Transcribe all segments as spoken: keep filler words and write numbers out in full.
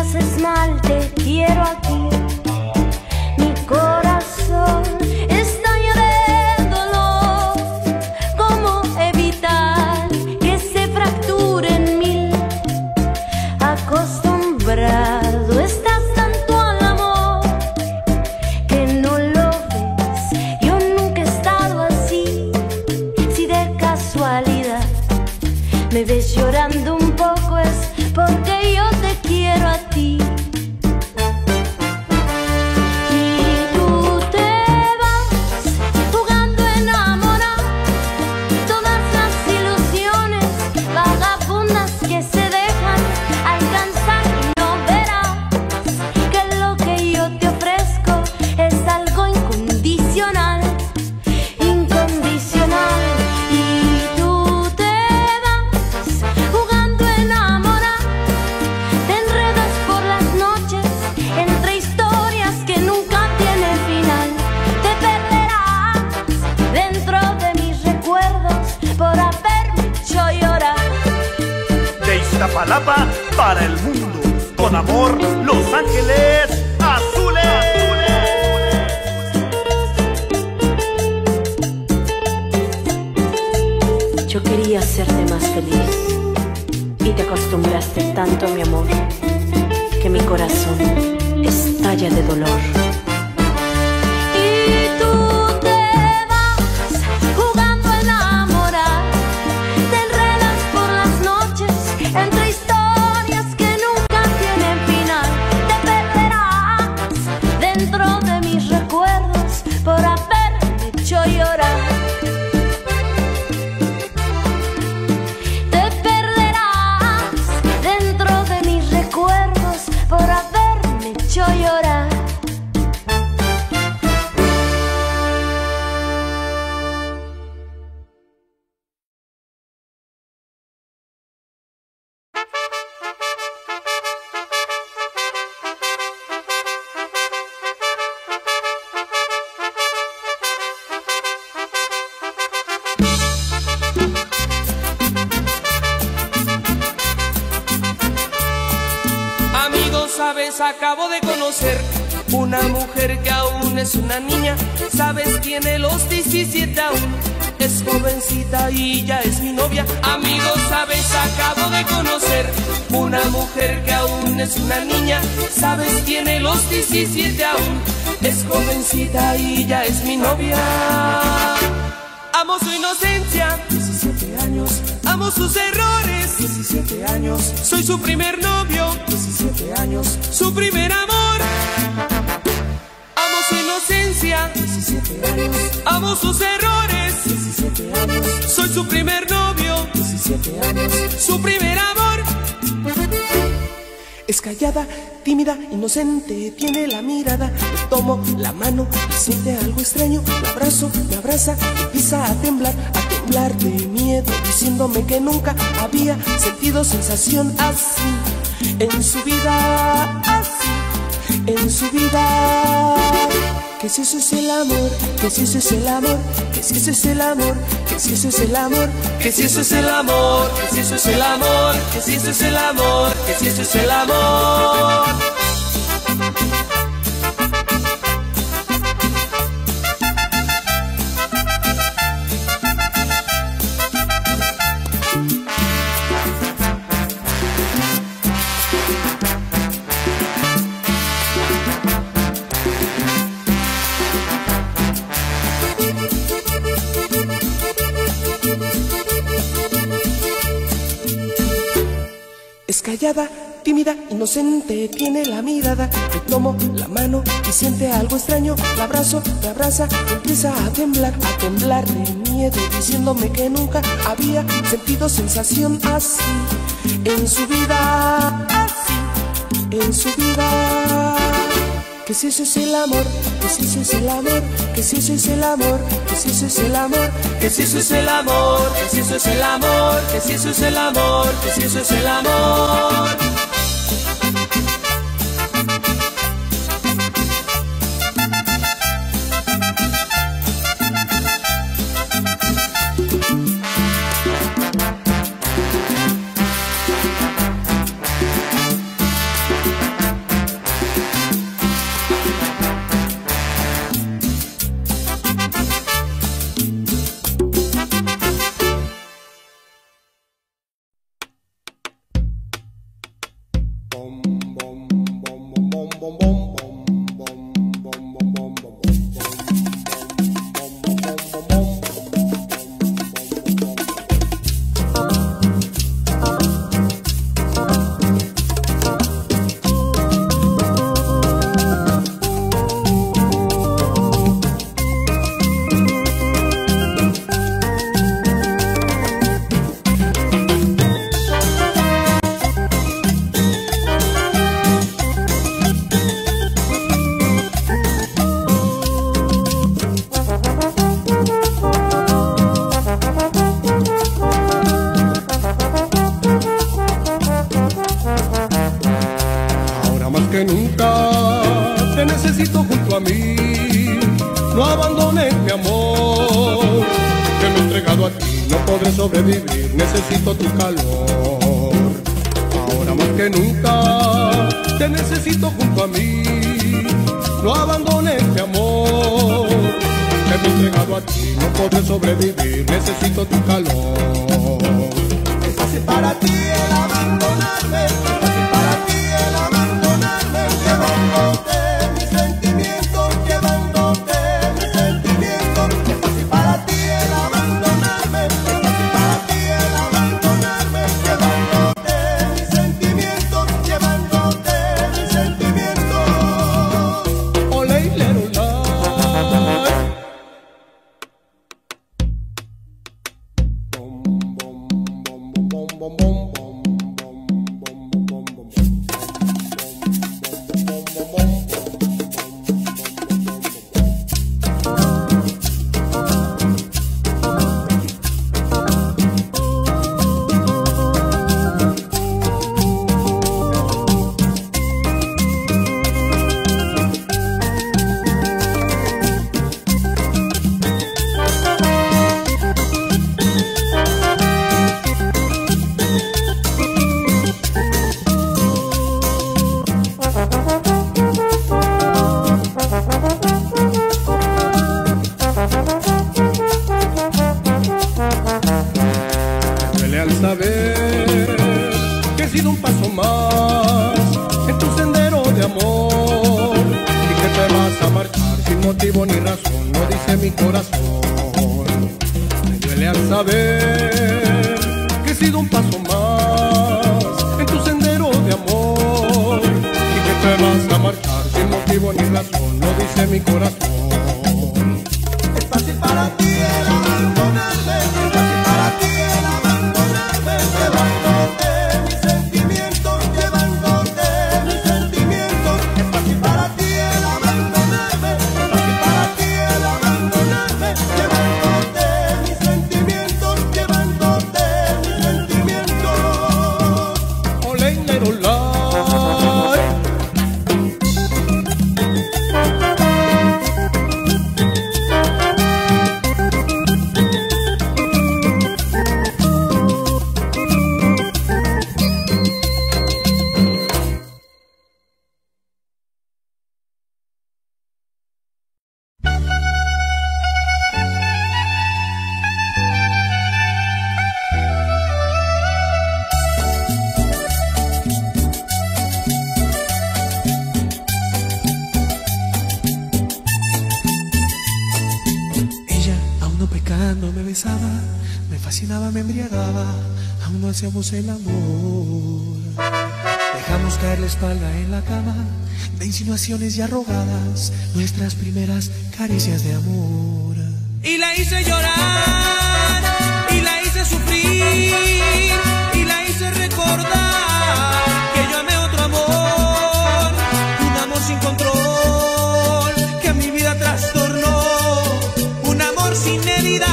haces mal, te quiero aquí. Mi corazón estalla de dolor. ¿Cómo evitar que se fracture en mil? Acostumbrado estás tanto al amor que no lo ves. Yo nunca he estado así. Si de casualidad me ves llorando un poco es porque yo te quiero a ti. Y tú te vas jugando a enamorar todas las ilusiones vagabundas que se dejan alcanzar, y no verás que lo que yo te ofrezco es algo incondicional, incondicional. Y tú te vas jugando a enamorar, te enredas por las noches entre historias que nunca tienen final. Te perderás dentro de mis recuerdos por haberme hecho llorar. De Iztapalapa para el mundo, con amor, Los Ángeles Azules. Yo quería hacerte más feliz y te acostumbraste tanto a mi amor que mi corazón estalla de dolor. Y tú te vas jugando a enamorar, te enredas por las noches entre historias que nunca tienen final. Te perderás dentro de mis recuerdos por haberme hecho llorar. Te perderás dentro de mis recuerdos por haberme hecho llorar. Amigos, sabes, acabo de conocer una mujer que aún es una niña. Sabes, tiene los diecisiete aún, es jovencita y ya es mi novia. Amigos, sabes, acabo de conocer una mujer que aún es una niña. Sabes, tiene los diecisiete aún, es jovencita y ya es mi novia. Amo su inocencia, diecisiete años. Amo sus errores, diecisiete años. Soy su primer novio, diecisiete años. Su primer amor. Amo su inocencia, diecisiete años. Amo sus errores, diecisiete años. Soy su primer novio, diecisiete años. Su primer amor. Es callada, tímida, inocente, tiene la mirada. Le tomo la mano y siente algo extraño. La abrazo, me abraza, empieza a temblar, a temblar de miedo, diciéndome que nunca había sentido sensación así en su vida, así en su vida. Que si eso es el amor, que si eso es el amor, que si eso es el amor, que si eso es el amor, que si eso es el amor, que si eso es el amor, que si eso es el amor, que si eso es el amor. Es callada, tímida, inocente, tiene la mirada. Le tomo la mano y siente algo extraño. La abrazo, me abraza, empieza a temblar, a temblar de miedo, diciéndome que nunca había sentido sensación así en su vida, así en su vida. Que si eso es el amor, que si eso es el amor, que si eso es el amor, que si eso es el amor, que si eso es el amor, que si eso es el amor, que si eso es el amor, que si eso es el amor. más que nunca te necesito junto a mí. No abandones mi amor, que me he entregado a ti, no podré sobrevivir, necesito tu calor. Ahora más que nunca te necesito junto a mí. No abandones mi amor, que me he entregado a ti, no podré sobrevivir, necesito tu calor. Es fácil para ti el abandonarme, es fácil para ti el abandonarme, llevándote mis sentimientos, llevándote mis sentimientos. Es fácil para ti el abandonarme, es fácil para ti el abandonarme, llevándote mis sentimientos, llevándote mis sentimientos. Ole, lero, la. Bom, bom, bom, bom, bom, bom, bom, bom, bom. Al saber que he sido un paso más en tu sendero de amor y que te vas a marchar sin motivo ni razón, lo dice mi corazón. Me duele al saber que he sido un paso más en tu sendero de amor y que te vas a marchar sin motivo ni razón, lo dice mi corazón. Es fácil para ti el abandonarme, es fácil para ti el abandonarme, llevándote mis sentimientos, llevándote mis sentimientos. Es fácil para ti el abandonarme, es fácil para ti el abandonarme, llevándote mis sentimientos, llevándote mis sentimientos. Ole, lero, la. Me besaba, me fascinaba, me embriagaba, aún no hacíamos el amor. Dejamos caer la espalda en la cama, de insinuaciones ya rogadas, nuestras primeras caricias de amor. Y la hice llorar, y la hice sufrir, y la hice recordar que yo amé otro amor, un amor sin control, que a mi vida trastornó, un amor sin medida.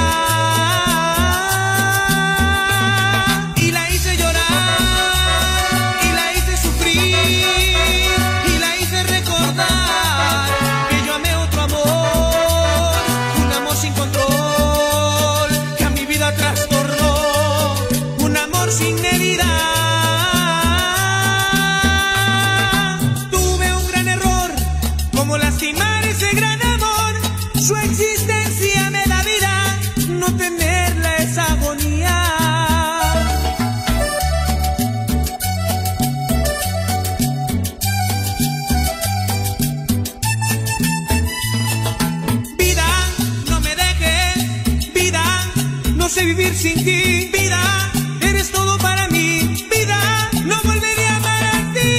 Y la hice llorar, y la hice sufrir, y la hice recordar que yo amé otro amor, un amor sin control, que a mi vida trastornó, un amor sin medida. Tuve un gran error, como lastimar ese gran amor, su existencia me da vida, no tenerla es agonía. Vida, no me dejes, vida, no sé vivir sin ti, vida, eres todo para mí, vida, no volveré a amar a ti.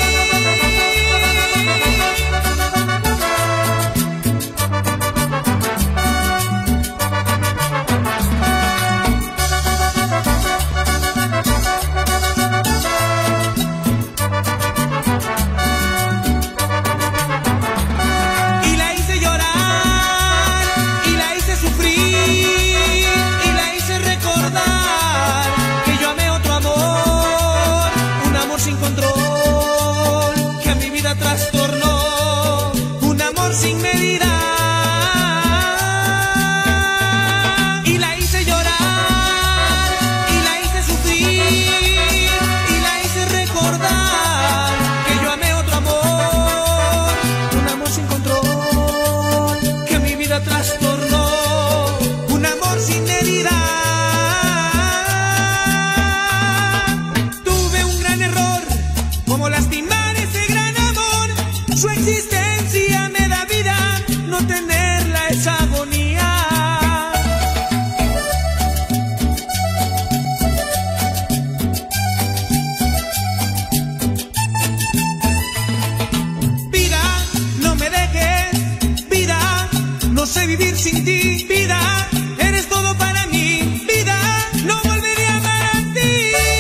Y la hice llorar, y la hice sufrir, y la hice recordar Su existencia me da vida, no tenerla es agonía. Vida, no me dejes, vida, no sé vivir sin ti, vida, eres todo para mí, vida, no volveré a amar a ti.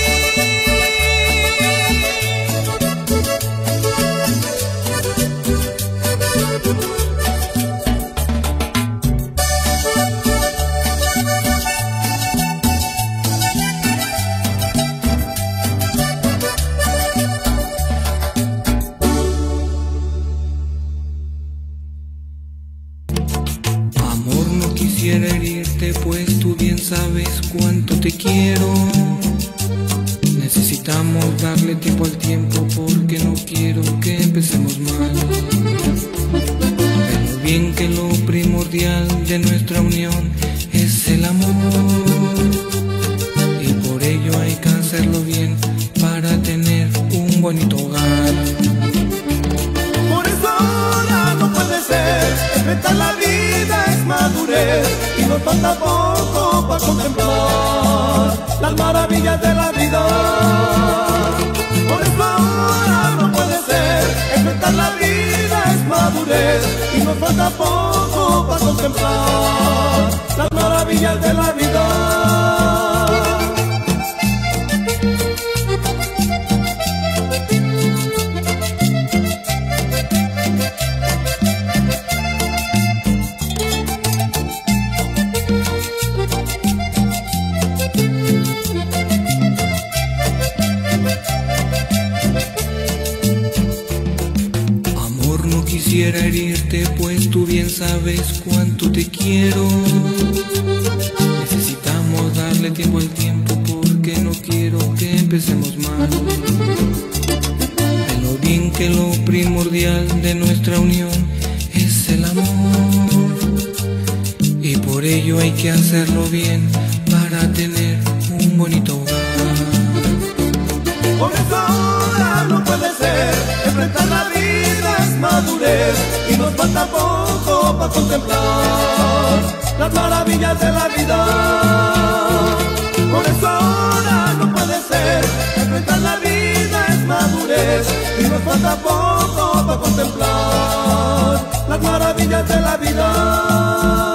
Amor, no quisiera herirte, pues tú bien sabes cuánto te quiero. Necesitamos darle tiempo al tiempo porque no quiero que empecemos mal. Pero bien que lo primordial de nuestra unión es el amor, y por ello hay que hacerlo bien para tener un bonito hogar. Por eso ahora no puede ser, enfrentar la vida es madurez y nos falta poco para contemplar las maravillas de la vida. Por eso ahora no puede ser, enfrentar la vida es madurez y nos falta poco para contemplar las maravillas de la vida. Quisiera herirte, pues tú bien sabes cuánto te quiero. Necesitamos darle tiempo al tiempo porque no quiero que empecemos mal. Pero bien que lo primordial de nuestra unión es el amor, y por ello hay que hacerlo bien para tener un bonito hogar. Por eso ahora no puede ser, enfrentar la vida es madurez y nos falta poco para contemplar las maravillas de la vida. Por eso ahora no puede ser, enfrentar la vida es madurez y nos falta poco para contemplar las maravillas de la vida.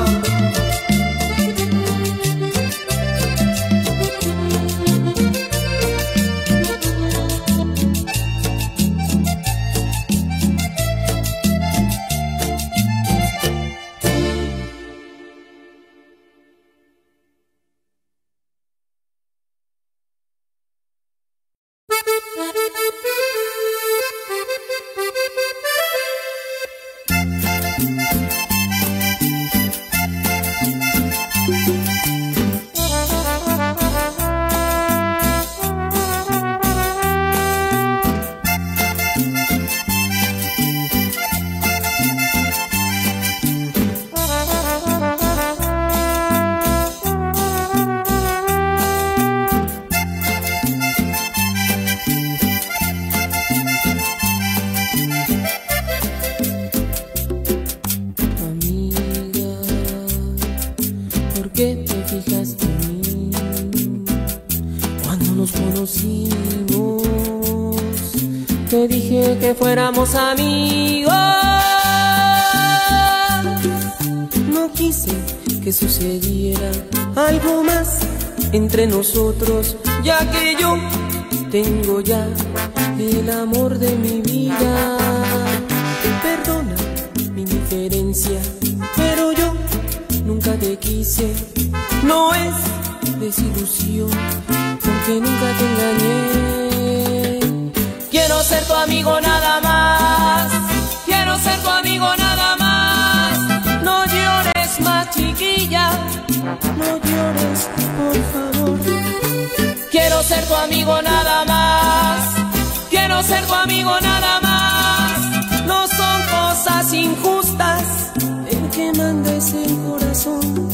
Te dije que fuéramos amigos. No quise que sucediera algo más entre nosotros, ya que yo tengo ya el amor de mi vida. Perdona mi indiferencia, pero yo nunca te quise. No es desilusión, porque nunca te engañé. Quiero ser tu amigo nada más, quiero ser tu amigo nada más. No llores más, chiquilla, no llores, por favor. Quiero ser tu amigo nada más, quiero ser tu amigo nada más. No son cosas injustas el que mandes el corazón.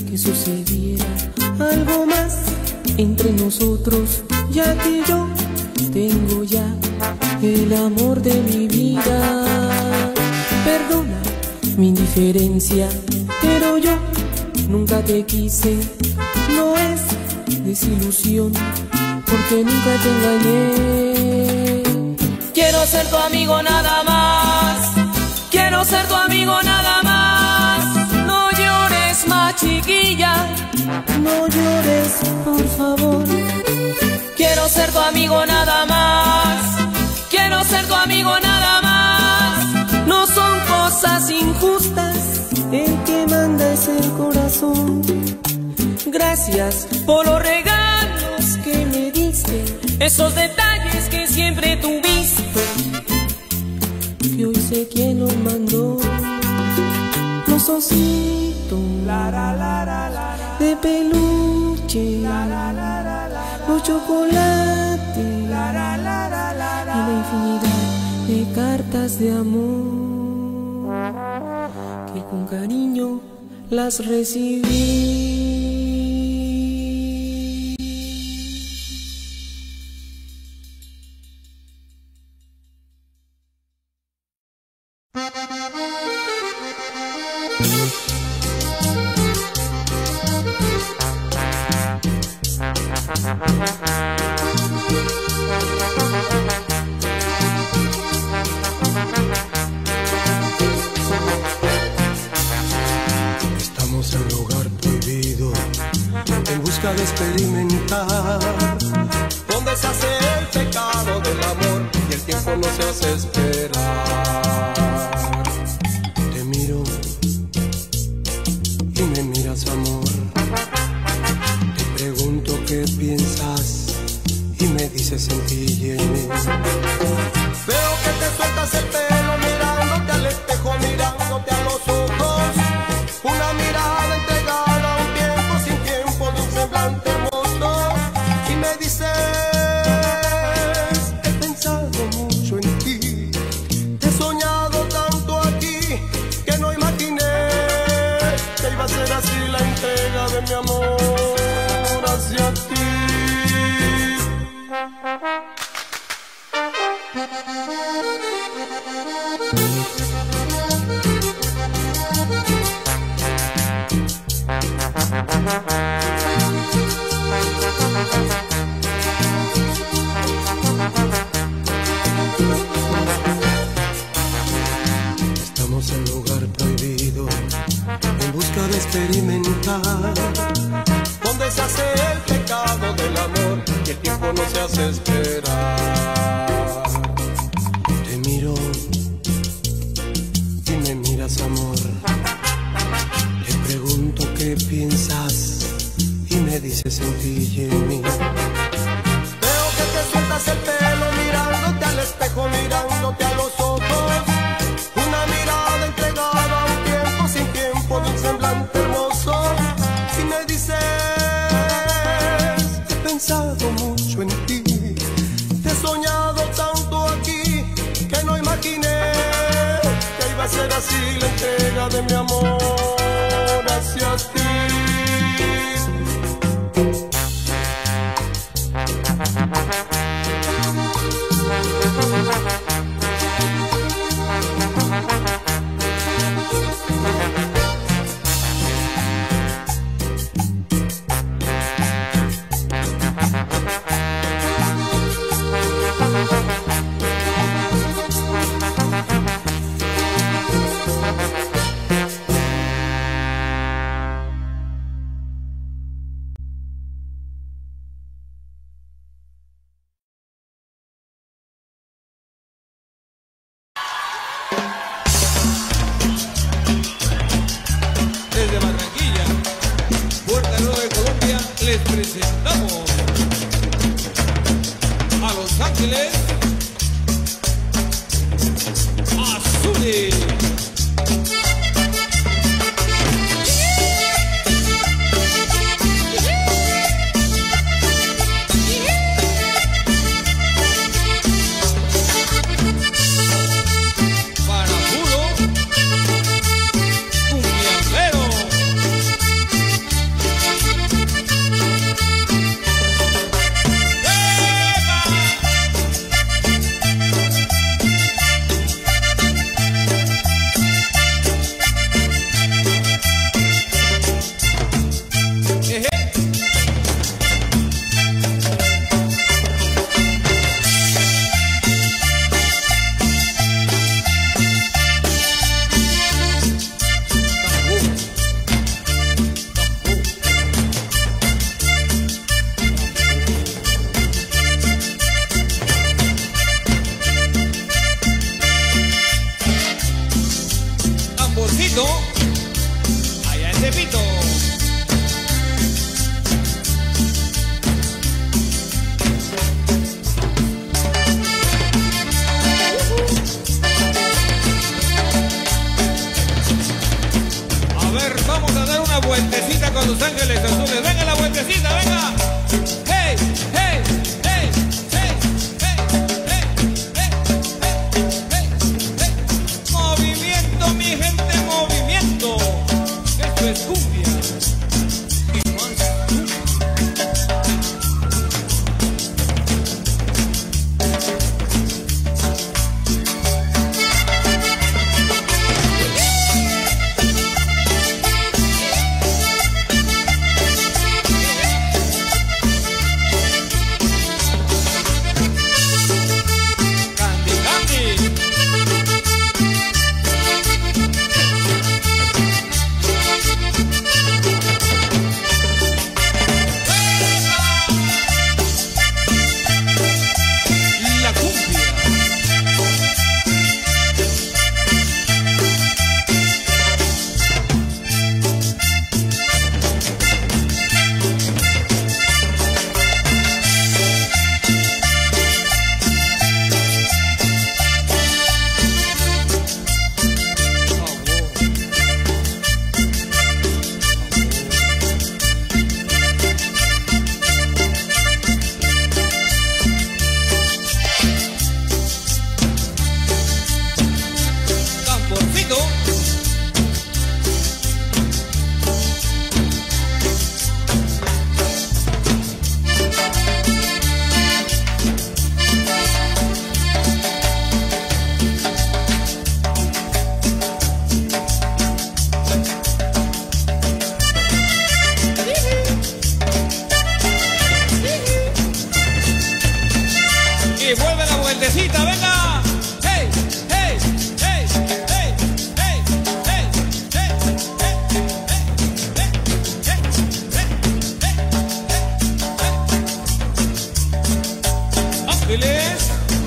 que sucediera algo más entre nosotros, ya que yo tengo ya el amor de mi vida. Perdona mi indiferencia, pero yo nunca te quise. No es desilusión, porque nunca te engañé. Quiero ser tu amigo nada más, quiero ser tu amigo nada más. No llores más, chiquilla, no llores, por favor. Quiero ser tu amigo nada más, quiero ser tu amigo nada más. No son cosas injustas, el que manda es el corazón. Gracias por los regalos que me diste, esos detalles que siempre tuviste, que hoy sé quién los mandó. Los ositos de peluche, los chocolates y la infinidad de cartas de amor que con cariño las recibí. Estamos en lugar prohibido, en busca de experimentar, donde se hace el pecado del amor y el tiempo no se hace esperar. Te miro y me miras, amor. Te pregunto qué piensas y me dices en ti y en mí. Veo que te sueltas el pelo mirándote al espejo, mirándote a los ojos. Una mirada entregada a un tiempo sin tiempo, de un semblante hermoso. Y me dices, he pensado mucho en ti, he soñado tanto aquí, que no imaginé que iba a ser así la entrega de mi amor hacia ti. Estamos en lugar prohibido, en busca de experimentar, donde se hace el pecado del amor y el tiempo no se hace esperar. Te miro y me miras, amor. Te pregunto qué piensas y me dices en ti y en mí. Veo que te sueltas el pelo mirándote al espejo, mirándote a los ojos. Una mirada entregada a un tiempo sin tiempo, de un semblante hermoso. Y me dices, he pensado mucho en ti, te he soñado tanto aquí, que no imaginé que iba a ser así la entrega de mi amor hacia ti. Desde Barranquilla, Puerta Nueva de Colombia, les presentamos a Los Ángeles Azules. con Los Ángeles Azules. Venga la vueltecita, venga. Hey, hey, hey, hey, hey, hey, hey, hey, hey, hey. Movimiento, mi gente, movimiento. Esto es cumbia. Y más y vuelve la vueltecita, venga. Hey, hey, hey, hey, hey, hey, hey, hey, Ángeles.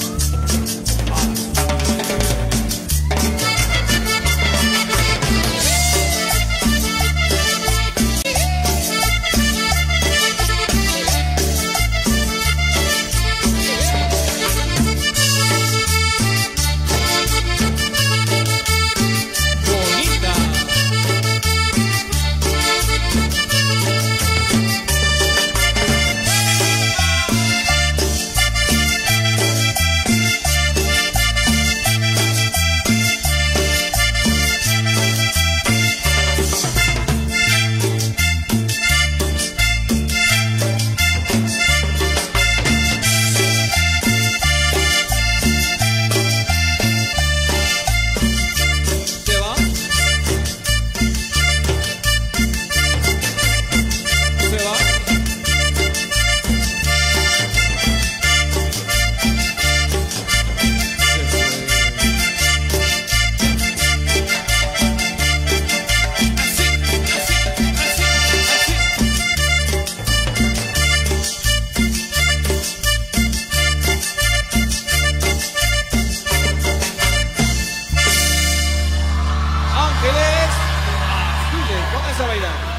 Pónganse a bailar.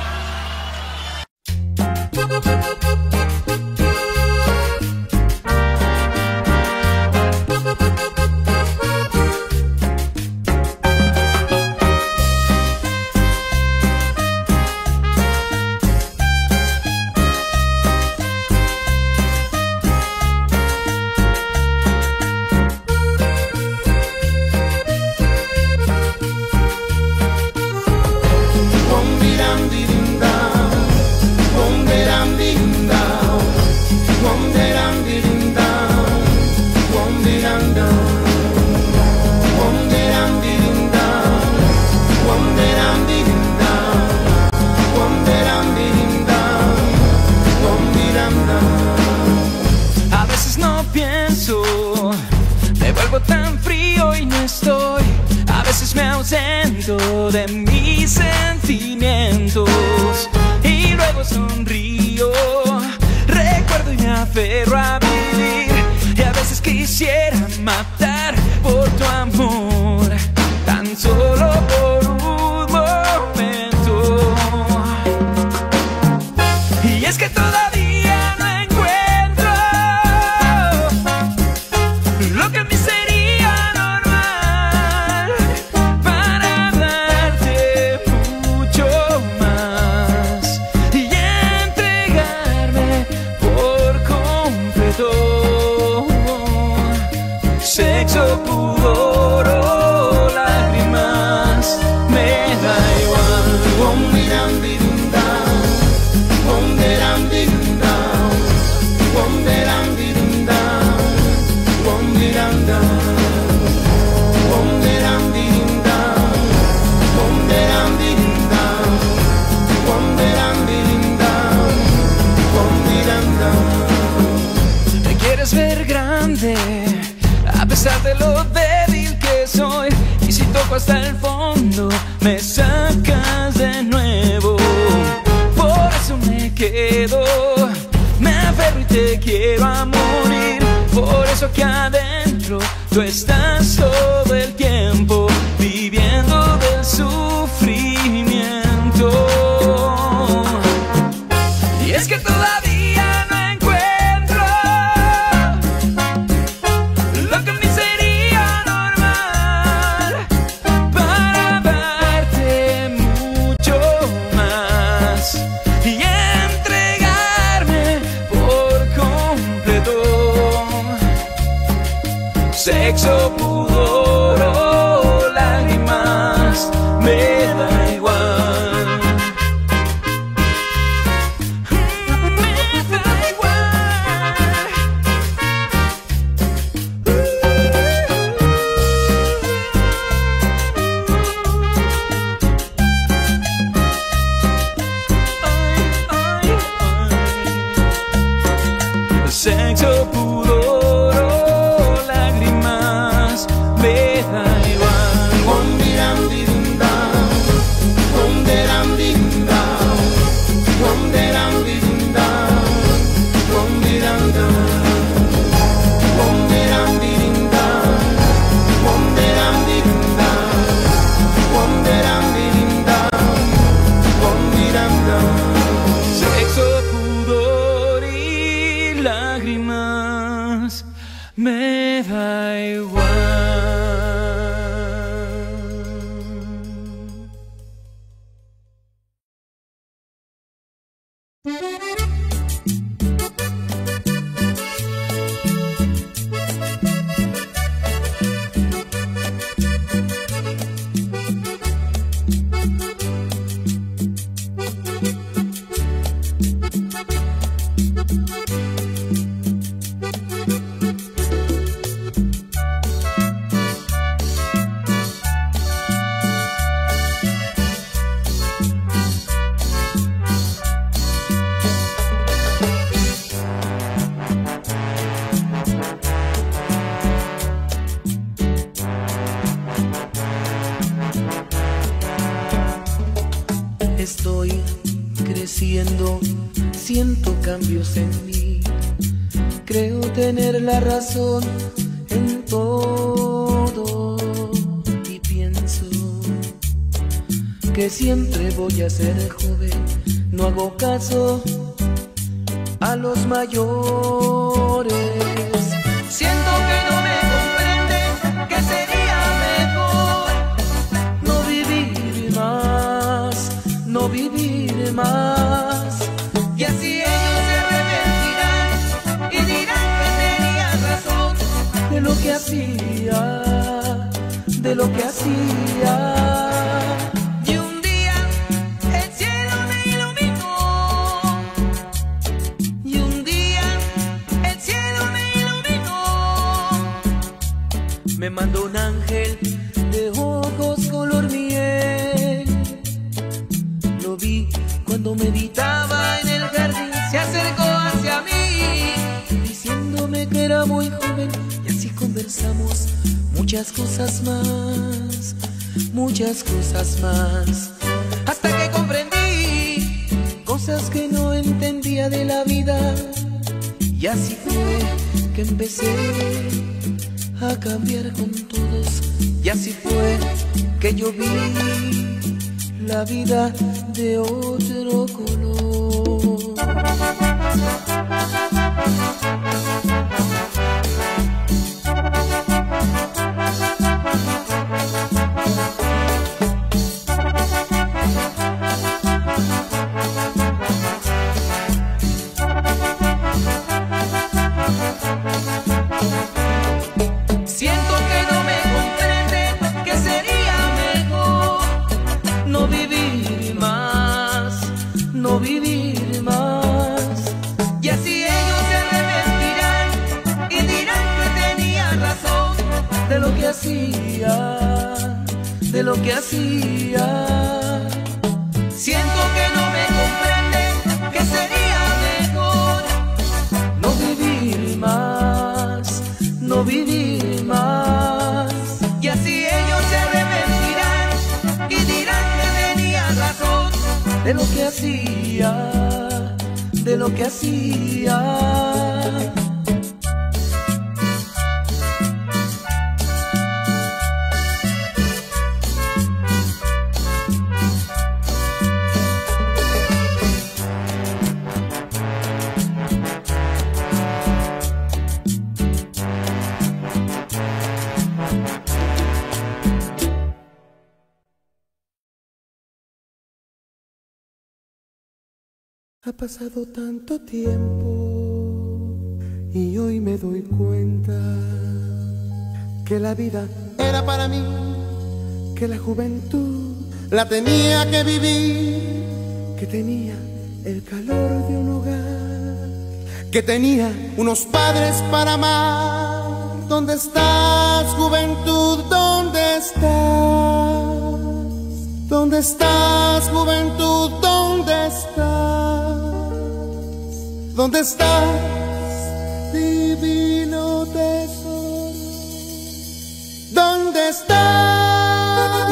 Bom biram di dim dam, bom biram dim pesar de lo débil que soy. Y si toco hasta el fondo, me sacas de nuevo. Por eso me quedo, me aferro y te quiero a morir. Por eso aquí adentro tú estás todo el tiempo viviendo del sufrimiento. Y es que todavía no encuentro lo que a mí sería normal para darte mucho más y entregarme por completo. Sexo, pudor o lágrimas, me da igual. Me da igual. Ay, ay, ay. Sexo, pudor o lágrimas, me da igual. Wonderam dim dam, wonderam dim dam, wonderam dim dam, wonderam dam, wonderam dim dam, wonderam dim dam, wonderam dim dam, wonderam dam. Sexo, pudor y lágrimas, me da igual. Estoy creciendo, siento cambios en mí. Creo tener la razón en todo y pienso que siempre voy a ser joven. No hago caso a los mayores. Siento que no me comprenden, que sería mejor no vivir más, no vivir más. Y así ellos se arrepentirán y dirán que tenía razón de lo que hacía, de lo que hacía. Y un día el cielo me iluminó, y un día el cielo me iluminó. Me mandó un ángel de ojos color miel. Lo vi cuando meditaba en el jardín, se acercó hacia mí, diciéndome que era muy joven, y así conversamos muchas cosas más, muchas cosas más, hasta que comprendí cosas que no entendía de la vida, y así fue que empecé a cambiar con todos, y así fue que yo vi la vida de otro color. Siento que no me comprenden, que sería mejor no vivir más, no vivir más. Y así ellos se arrepentirán y dirán que tenía razón de lo que hacía, de lo que hacía. Siento que no me comprenden, que sería mejor no vivir más, no vivir más. de lo que hacía, de lo que hacía. Ha pasado tanto tiempo y hoy me doy cuenta que la vida Era para mí, que la juventud, la tenía que vivir, que tenía el calor de un hogar, que tenía unos padres para amar. ¿Dónde estás, juventud? ¿Dónde estás? ¿Dónde estás, juventud? ¿Dónde estás? ¿Dónde estás, divino tesoro? ¿Dónde estás?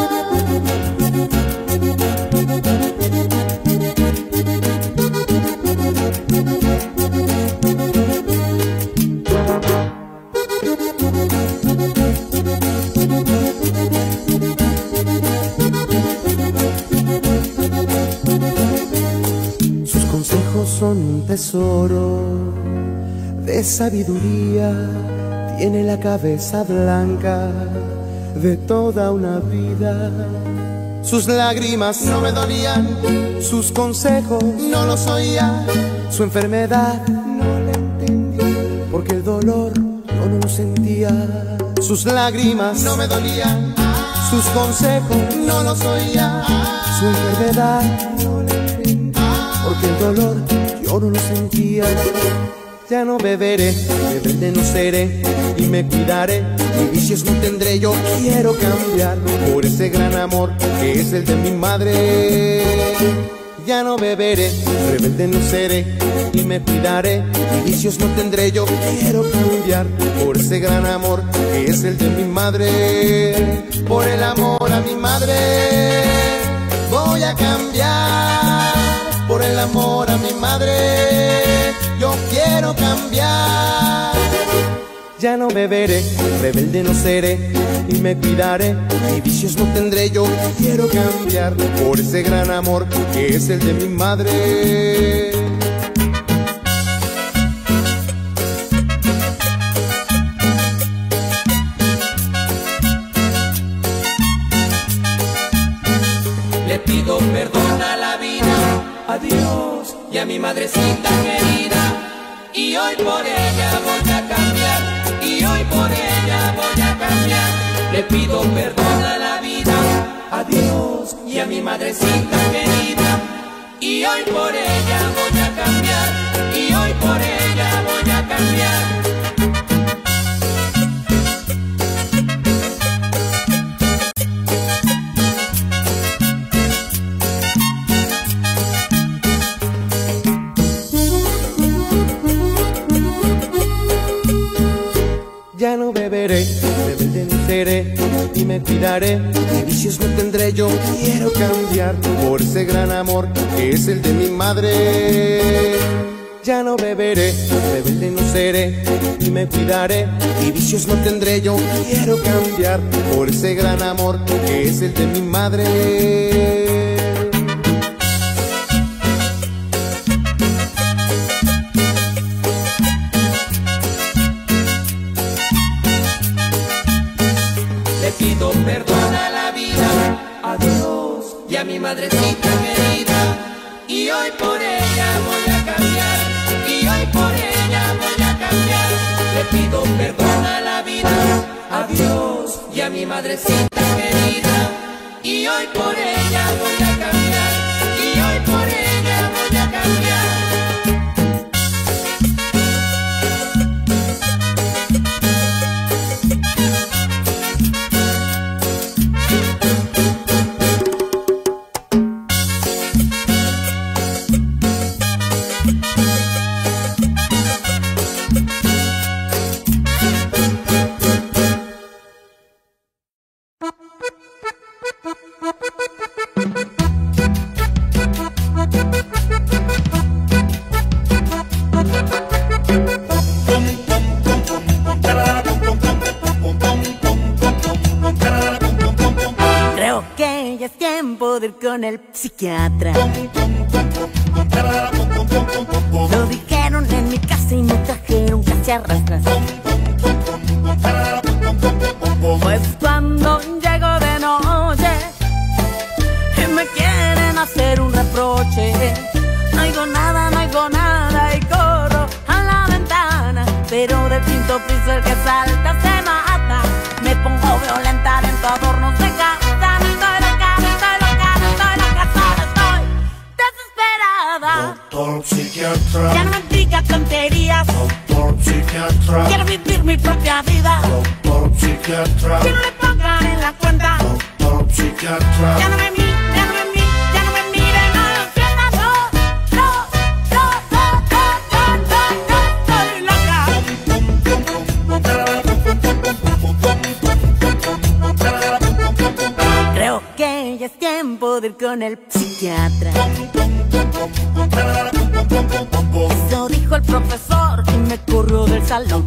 sus consejos son un tesoro de sabiduría, tiene la cabeza blanca de toda una vida. Sus lágrimas no me dolían, Sus consejos, no los oía. su enfermedad no la entendí, porque el dolor yo no lo sentía. Sus lágrimas no me dolían, Sus consejos, no los oía. su enfermedad no la entendí, porque el dolor yo no lo sentía. Ya no beberé, rebelde no seré y me cuidaré. Mis vicios no tendré, yo Quiero cambiar por ese gran amor que es el de mi madre. Ya no beberé, Rebelde no seré y me cuidaré. mis vicios no tendré, yo Quiero cambiar por ese gran amor que es el de mi madre. Por el amor a mi madre voy a cambiar. Por el amor a mi madre yo quiero cambiar. Ya no beberé, rebelde no seré y me cuidaré. Mis vicios no tendré, yo quiero cambiar por ese gran amor que es el de mi madre. Le pido perdón a la vida, a Dios y a mi madrecita querida. Y hoy por ella voy a cambiar, y hoy por ella voy a cambiar. Le pido perdón a la vida, a Dios y a mi madrecita querida. Y hoy por ella voy a cambiar, y hoy por ella voy a cambiar. Ya no beberé, rebelde no seré y me cuidaré. Mis vicios no tendré, yo quiero cambiar por ese gran amor que es el de mi madre. Ya no beberé, rebelde no seré y me cuidaré. Mis vicios no tendré, yo quiero cambiar por ese gran amor que es el de mi madre. Le pido perdón a la vida, a Dios y a mi madrecita querida. Y hoy por ella voy a cambiar, y hoy por ella voy a cambiar. Le pido perdón a la vida, a Dios y a mi madrecita querida. Y hoy por ella voy a cambiar, y hoy por ella voy a cambiar. el psiquiatra. Lo dijeron en mi casa y me trajeron casi a rastras. Pues cuando llego de noche y me quieren hacer un reproche, no oigo nada, no oigo nada y corro a la ventana. Pero del quinto piso el que salta se mata. Me pongo violenta dentro adornos de casa. Estoy loca, estoy loca, estoy loca, solo estoy desesperada. Doctor psiquiatra, Ya no me digas tonterías. doctor psiquiatra, Quiero vivir mi propia vida. doctor psiquiatra, Que no me pongan en la cuenta. doctor psiquiatra, Ya no me mi, ya no me mi, ya no me mire, no lo entienda, no, no, no, no, no, no, no, estoy loca. Creo que ya es tiempo de ir con el psiquiatra. Eso dijo el profesor y me corrió del salón.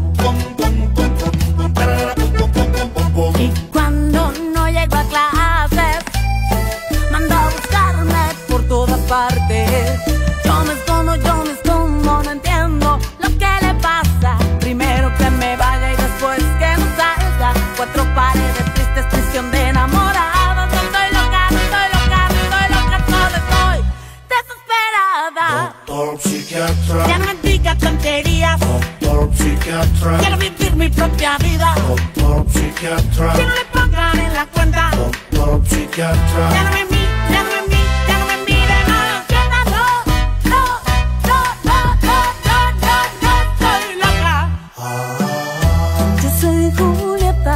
Y cuando no llego a clases, mando a buscarme por todas partes. Yo me escondo, yo me escondo, no entiendo lo que le pasa. Primero que me vaya y después que no salga. Cuatro paredes tristes, prisión de enamorados. No estoy loca, no estoy loca, no estoy loca, solo estoy desesperada. doctor psiquiatra, Ya no me digas tonterías. doctor psiquiatra, Quiero vivir mi propia vida. doctor psiquiatra, Que no le pongan en la cuenta. doctor psiquiatra, Ya no me mi, ya no me mi, ya no me mire, no lo entienda, no, no, no, no, no, no, no, no, estoy loca. Yo soy Julieta,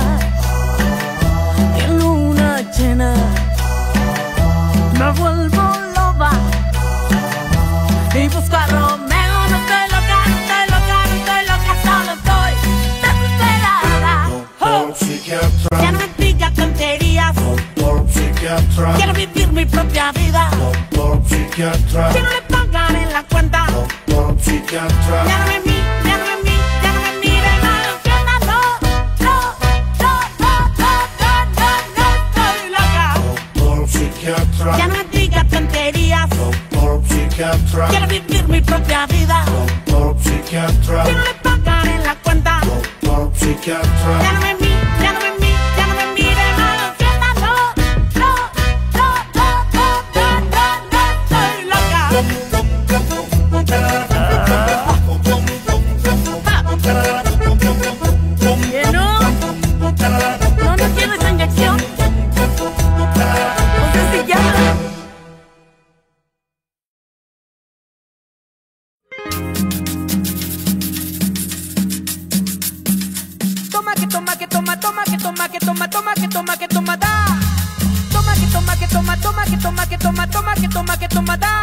en luna llena, me vuelvo loba y busco a Romeo. No estoy loca, no estoy loca, no estoy loca, solo estoy desesperada. doctor psiquiatra, Ya no me digas tonterías. doctor psiquiatra, Quiero vivir mi propia vida. doctor psiquiatra, Que no le pongan en la cuenta. doctor psiquiatra, Ya no me mi, ya no me mi, ya no me mire, no lo entienda, no, no, no, no, no, no, no, no, estoy loca. doctor psiquiatra, Ya no me digas tonterías. doctor psiquiatra, Quiero vivir mi propia vida. doctor psiquiatra, Que no le pongan en la cuenta. doctor psiquiatra, Ya no me mi, ya no me mi, ya no me mire, no lo entienda, no, no, no, no, no, no, no, no, estoy loca. ¿Que no? ¿No, no quiero esa inyección? Pues es psiquiatra. Toma que toma que toma, toma que toma que toma, toma que toma que toma da. Toma que toma que toma, toma que toma que toma, toma que toma que toma da.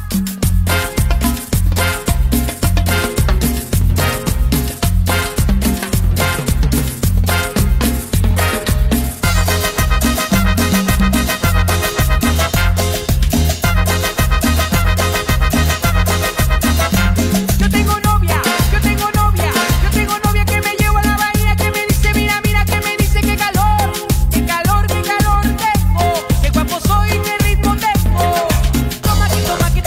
Yo tengo novia, yo tengo novia, yo tengo novia que me lleva a la bahía, que me dice mira, mira, que me dice qué calor, qué calor, qué calor tengo, qué guapo soy, qué ritmo tengo. Toma que toma que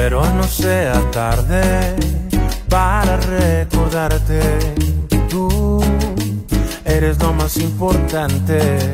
Espero no sea tarde para recordarte que tú eres lo más importante.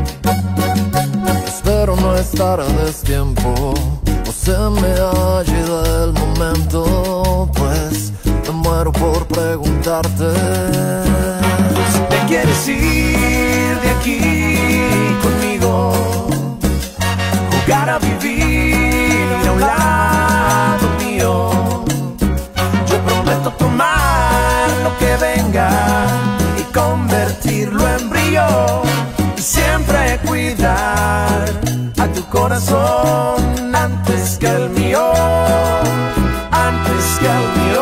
Espero no estar a destiempo o se me ha ido el momento, pues me muero por preguntarte. Si te quieres ir de aquí conmigo, jugar a vivir a un lado mío, yo prometo tomar lo que venga y convertirlo en brillo, y siempre cuidar a tu corazón antes que el mío, antes que el mío.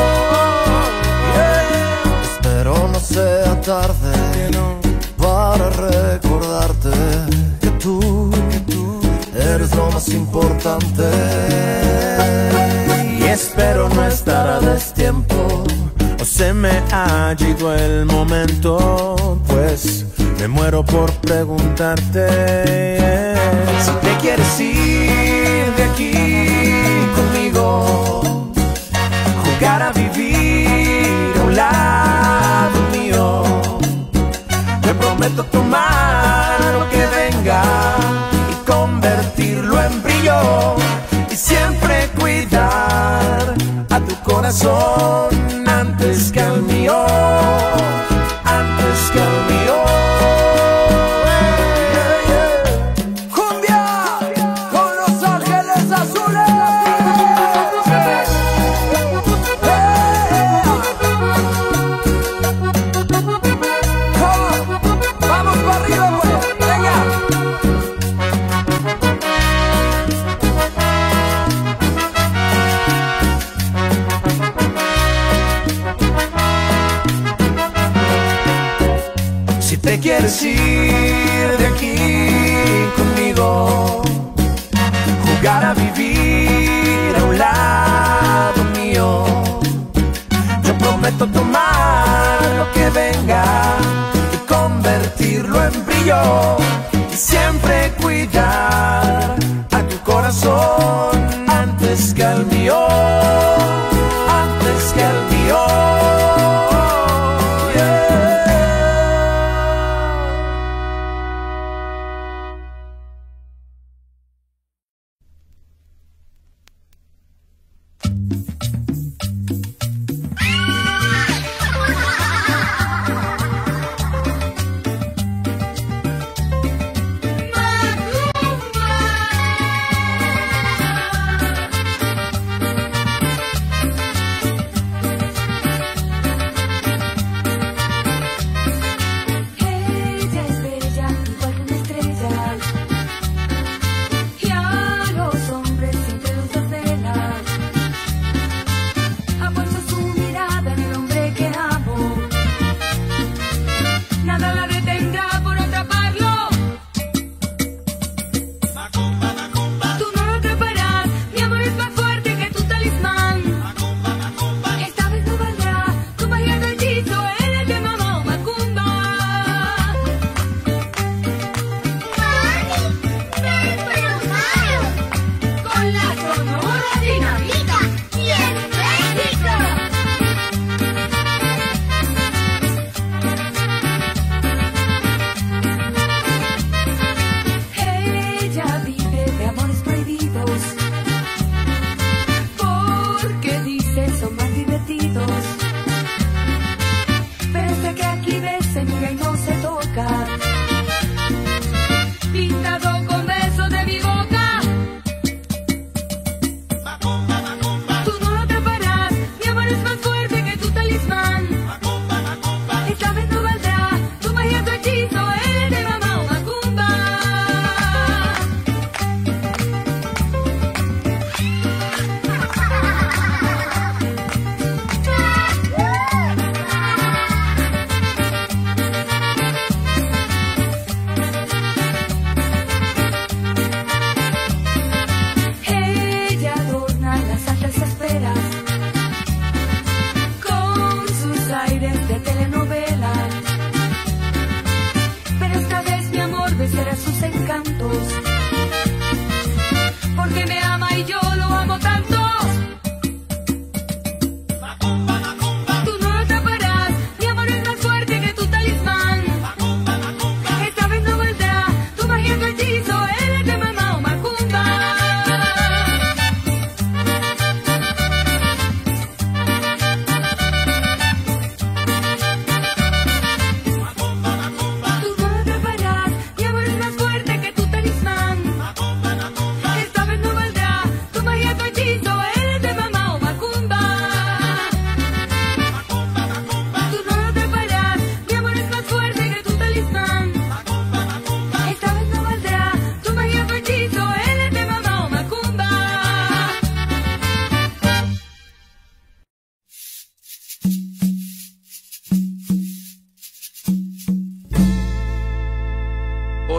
Yeah. Espero no sea tarde para recordarte que tú, que tú eres lo más importante. Y espero no estar a destiempo o se me ha ido el momento, pues me muero por preguntarte. Si te quieres ir de aquí conmigo, jugar a vivir a un lado mío, te prometo tomar lo que venga y convertirlo en brillo, y siempre cuidar a tu corazón antes que al mío, antes que al mío. Te quieres ir de aquí conmigo, jugar a vivir a un lado mío, yo prometo tomar lo que venga y convertirlo en brillo, y siempre cuidar a tu corazón antes que al mío, antes que al mío.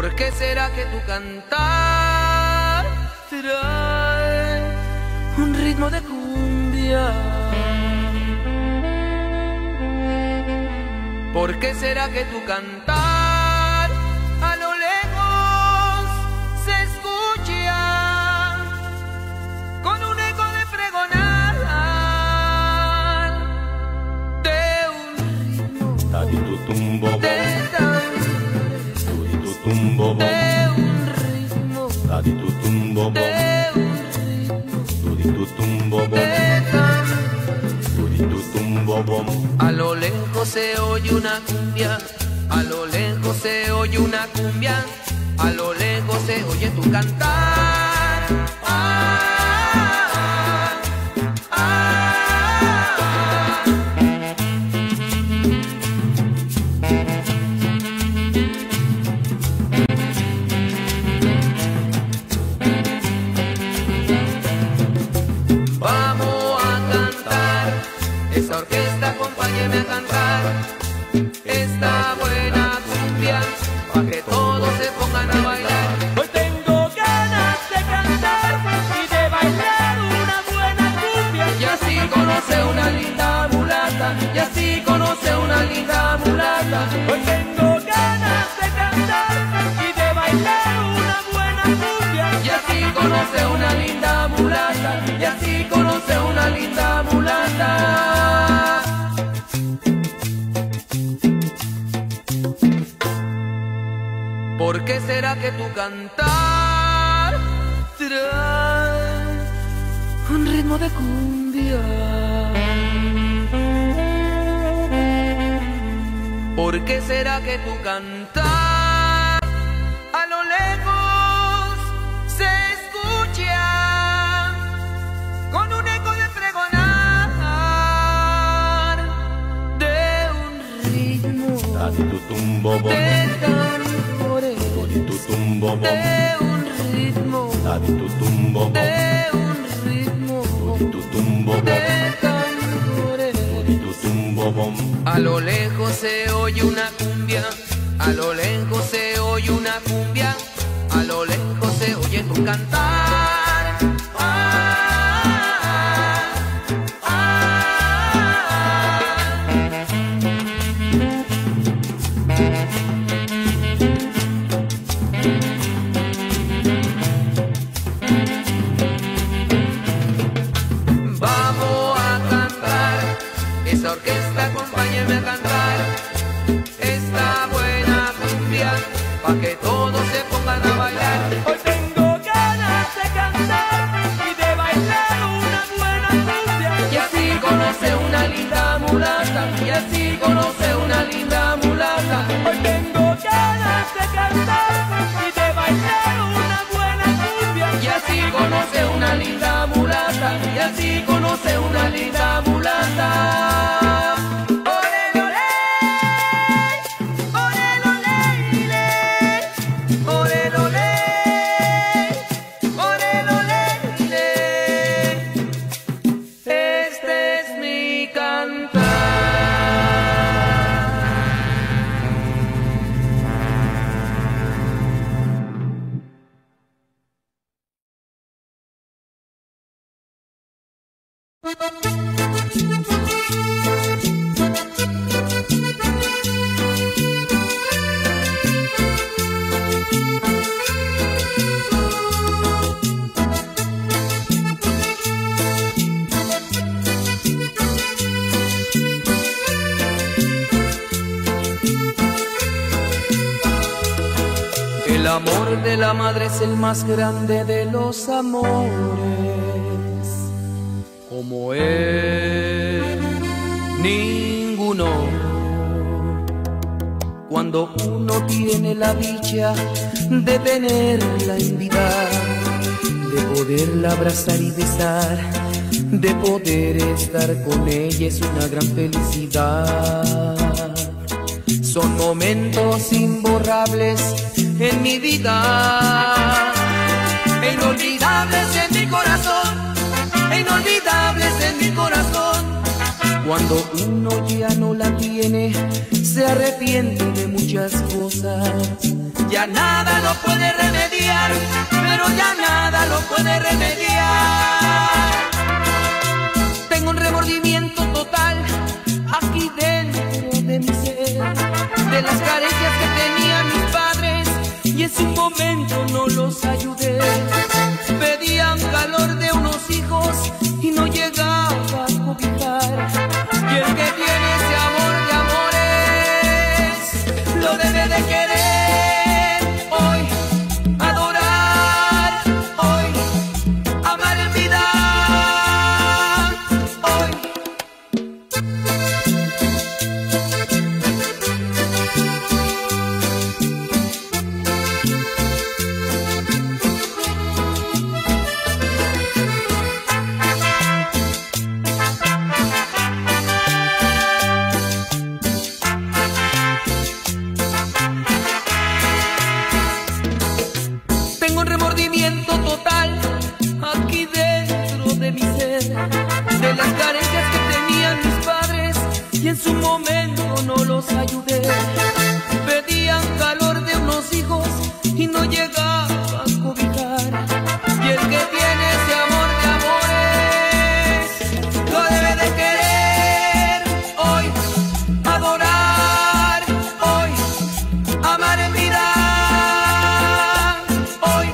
¿Por qué será que tu cantar trae un ritmo de cumbia? ¿Por qué será que tu cantar a lo lejos se escucha con un eco de pregonar de un ritmo de Tumbo, de un ritmo, de un ritmo, de a lo lejos se oye una cumbia, a lo lejos se oye una cumbia, a lo lejos se oye tu cantar. Ah, ah, ah. Esta orquesta, acompáñeme a cantar esta buena cumbia, pa' que todos se pongan a bailar. Hoy tengo ganas de cantar y de bailar una buena cumbia. Y así conoce una linda mulata, y así conoce una linda mulata. Hoy tengo ganas de cantar y de bailar una buena cumbia. Y así conoce una linda mulata, y así conoce una linda mulata. ¿Por qué será que tu cantar trae un ritmo de cumbia? ¿Por qué será que tu cantar a lo lejos se escucha con un eco de pregonar de un ritmo de tambores, de un ritmo, de un ritmo de tambores? A lo lejos se oye una cumbia, a lo lejos se oye una cumbia, a lo lejos se oye tu cantar. Ah, ah, ah. Vamos a cantar, esa orquesta, acompáñeme a cantar esta buena cumbia, pa' que todos se pongan a bailar. Hoy tengo ganas de cantar y de bailar una buena cumbia. Y así conoce una linda mulata, y así conoce una linda mulata. Hoy tengo ganas de cantar y de bailar una buena cumbia. Y así conoce una linda mulata, y así conoce una linda mulata. El amor de la madre es el más grande de los amores, como él ninguno. Cuando uno tiene la dicha de tenerla en vida, de poderla abrazar y besar, de poder estar con ella, es una gran felicidad. Son momentos imborrables en mi vida, e inolvidables en mi corazón, e inolvidables en mi corazón. Cuando uno ya no la tiene, se arrepiente de muchas cosas. Ya nada lo puede remediar, pero ya nada lo puede remediar. Tengo un remordimiento total aquí dentro de mi ser, de las carencias que tenían mis padres y en su momento no los ayudé. Pedían calor de unos hijos y no llegaba a cobijar. Y el que tiene ese amor de amores lo debe de querer hoy, adorar hoy, amar en vida hoy. Tengo un remordimiento total aquí dentro de mi ser, de las carencias que tenían mis padres y en su momento no los ayudé. Pedían calor de unos hijos y no llegaba a cobijar. Y el que tiene ese amor de amores lo debe de querer hoy, adorar hoy, amar en vida hoy.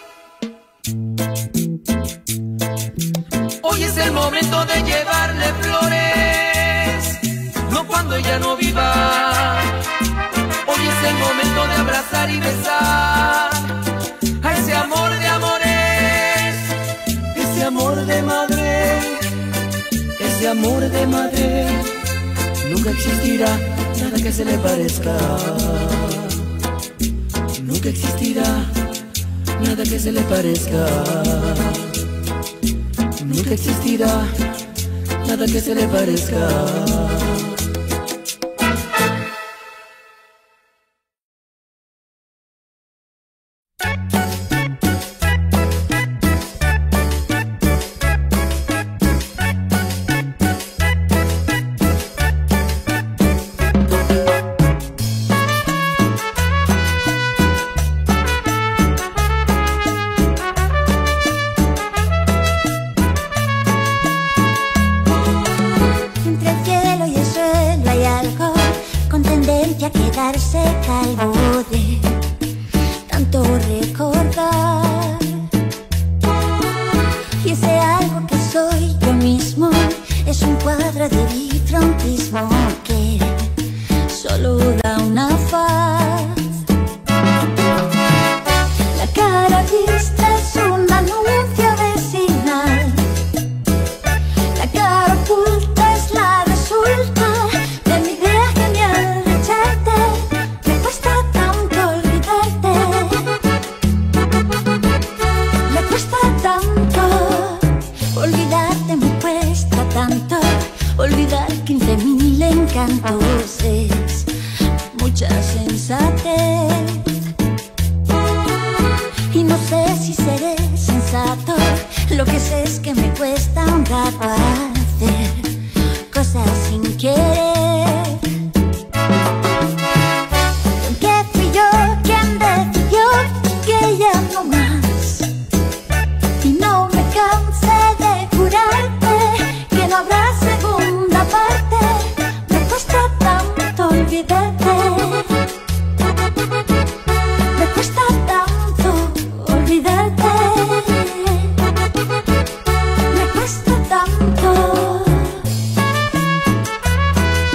Hoy es el momento de llevarle flores, no cuando ella no viva. Hoy es el momento de abrazar y besar a ese amor de amores, ese amor de madre, ese amor de madre. Nunca existirá nada que se le parezca. Nunca existirá nada que se le parezca. Nunca existirá nada que se le parezca. Entre el cielo y el suelo hay algo con tendencia a quedarse calvo de tanto recordar. Y ese algo que soy yo mismo es un cuadro de bifrontismo que solo da una faz. La cara vista es un anuncio vecinal. La cara oculta es la resulta de mi idea genial de echarte. Me cuesta tanto olvidarte. Me cuesta tanto olvidarte, me cuesta tanto olvidar quince mil encantos. Es mucha sensatez. Y no sé si seré sensato, lo que sé es que me cuesta un rato hacer cosas sin querer. Que fui yo quien decidió que ya no más. Y no me cansé de jurarte que no habrá segunda parte. Me cuesta tanto olvidarte. Me cuesta tanto olvidarte. Me cuesta tanto.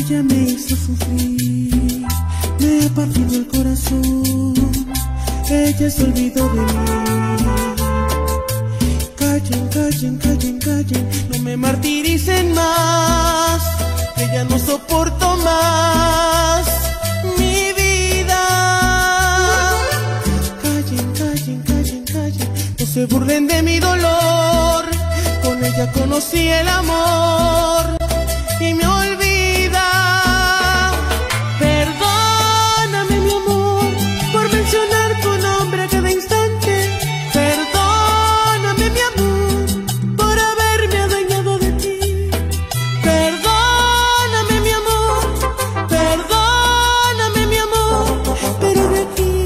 Ella me hizo sufrir, me ha partido el corazón, ella se olvidó de mí. Callen, callen, callen, callen, no me martiricen más, que ya no soporto más mi vida. Callen, callen, callen, callen, no se burlen de mi dolor, con ella conocí el amor y me olvida. Perdóname mi amor por mencionar tu nombre a cada instante. Perdóname mi amor por haberme adueñado de ti. Perdóname mi amor, perdóname mi amor, pero de aquí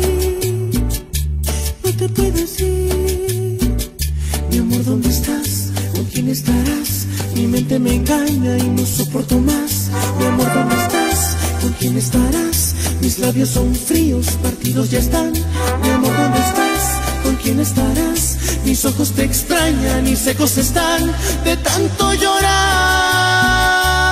no te puedes ir. Mi amor, ¿dónde estás? ¿Con quién estarás? Mi mente me engaña y no soporto más. Mi amor, ¿dónde estás? ¿Con quién estarás? Mis labios son fríos, partidos ya están. Mi amor, ¿dónde estás? ¿Con quién estarás? Mis ojos te extrañan y secos están de tanto llorar.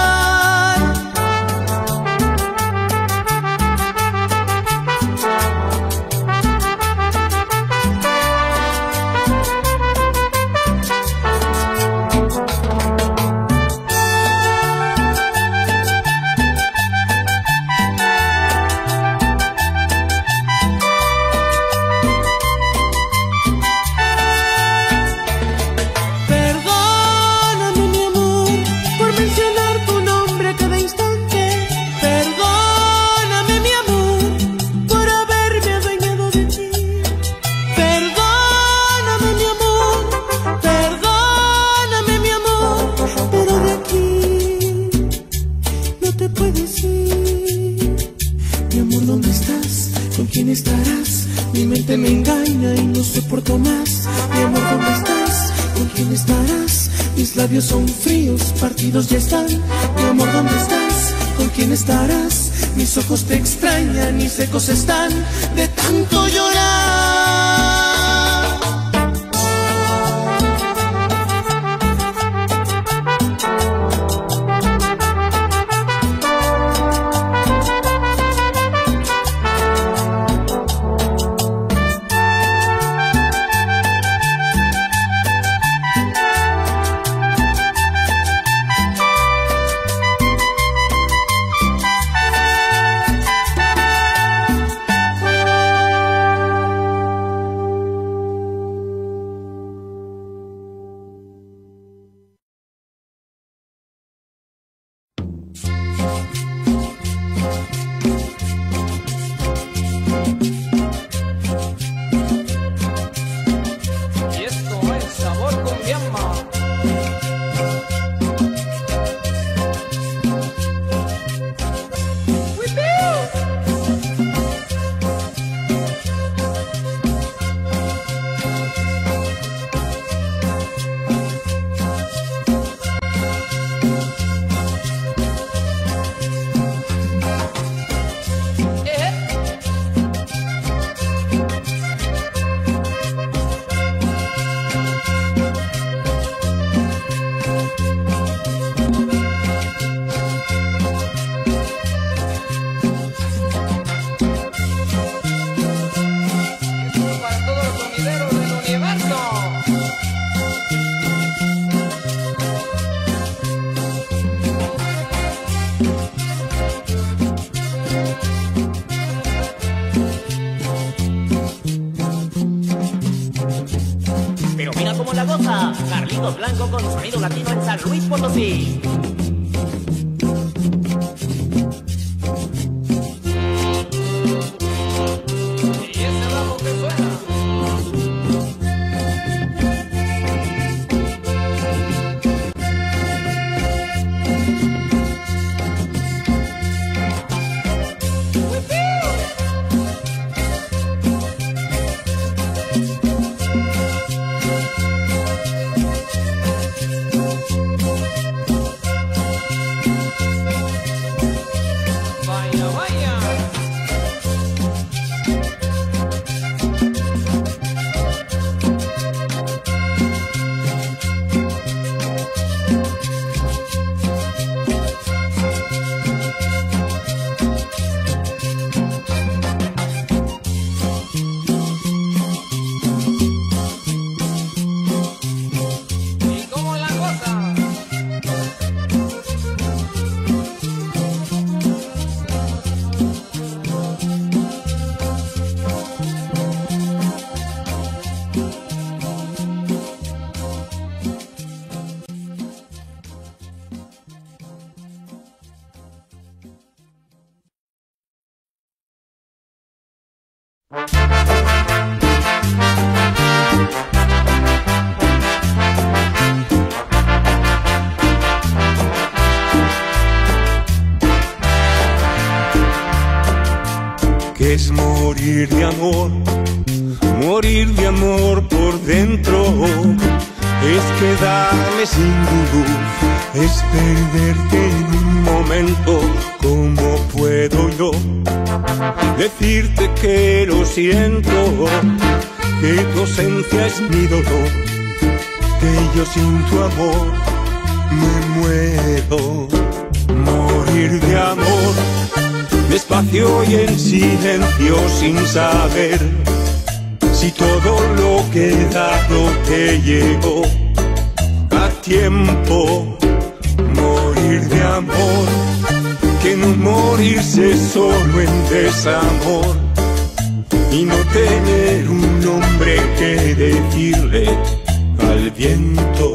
Me engaña y no soporto más. Mi amor, ¿dónde estás? ¿Con quién estarás? Mis labios son fríos, partidos ya están. Mi amor, ¿dónde estás? ¿Con quién estarás? Mis ojos te extrañan y secos están de tanto llorar. Carlitos Blanco con sonido latino en San Luis Potosí. Y ese bajo que suena. es morir de amor, morir de amor por dentro, es quedarme sin luz, es perderte en un momento. ¿Cómo puedo yo decirte que lo siento, que tu ausencia es mi dolor, que yo sin tu amor me muero? Morir de amor, despacio y en silencio, sin saber si todo lo que he dado te llegó a tiempo. Morir de amor, que no morirse solo en desamor y no tener un nombre que decirle al viento.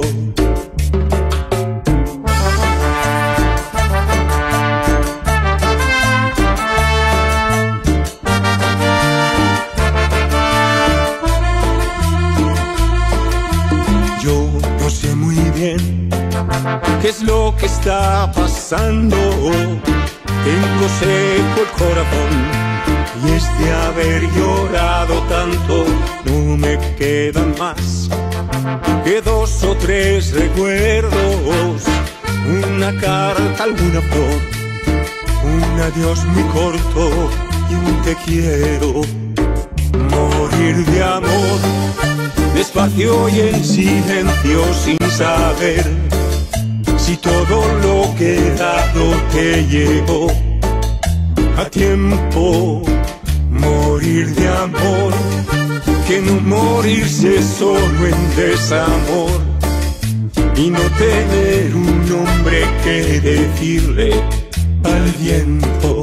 Yo no sé muy bien qué es lo que está pasando. Tengo seco el corazón y es de haber llorado tanto. No me quedan más que dos o tres recuerdos, una carta, alguna flor, un adiós muy corto y un te quiero. Morir de amor, despacio y en silencio, sin saber si todo lo que he dado te llegó a tiempo. Morir de amor, que no morirse solo en desamor y no tener un nombre que decirle al viento.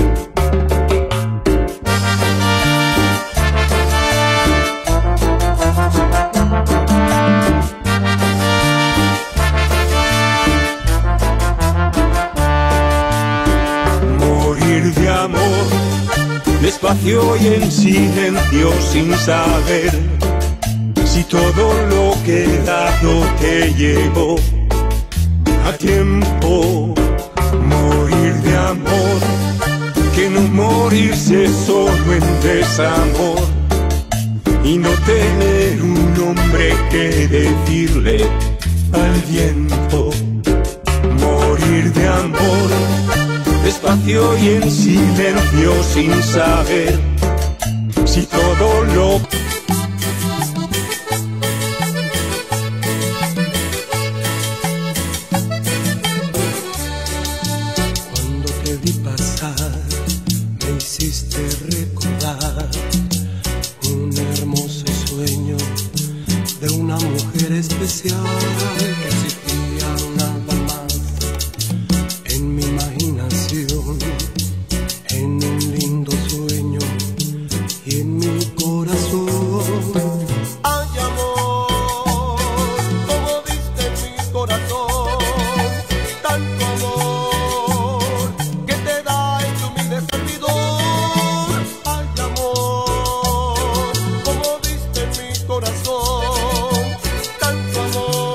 Despacio y en silencio, sin saber si todo lo que he dado te llegó a tiempo. Morir de amor, que no morirse solo en desamor y no tener un nombre que decirle al viento. Morir de amor, despacio y en silencio, sin saber si todo lo... Cuando te vi pasar, me hiciste recordar un hermoso sueño de una mujer especial que existía nada más en mi imaginación, en un lindo sueño y en mi corazón. Ay, amor, como viste en mi corazón, tanto amor que te da el humilde servidor. Ay, amor, como viste en mi corazón, tanto amor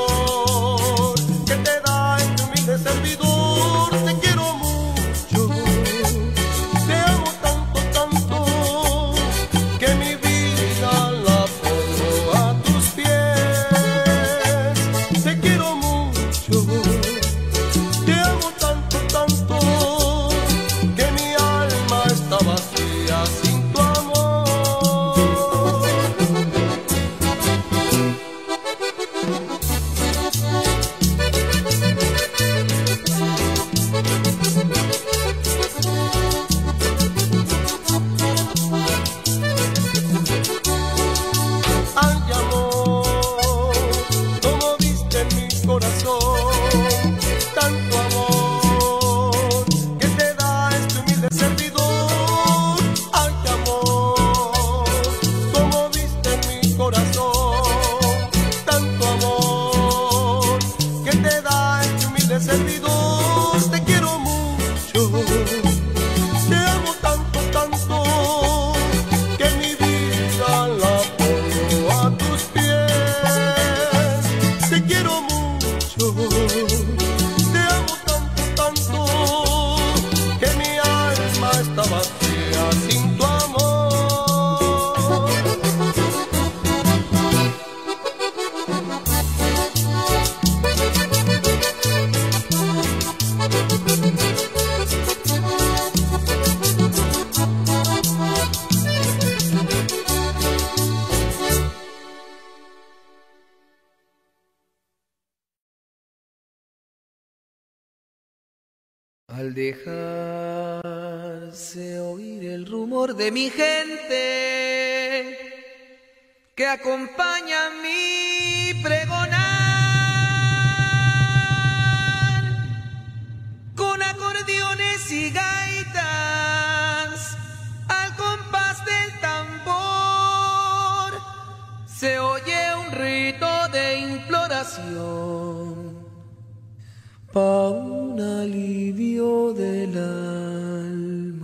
al dejarse oír el rumor de mi gente que acompaña mi pregonar con acordeones y gaitas al compás del tambor se oye un rito de imploración pa' un alivio del alma.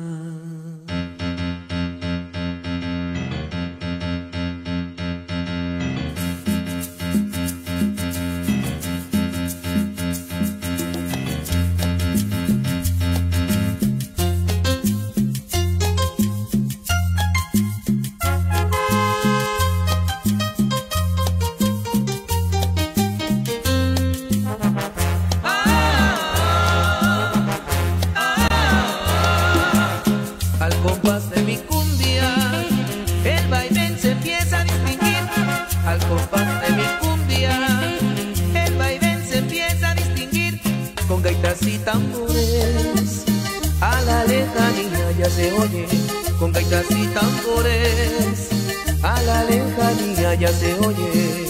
Y tambores a la lejanía ya se oye, con gaitas y tambores a la lejanía ya se oye.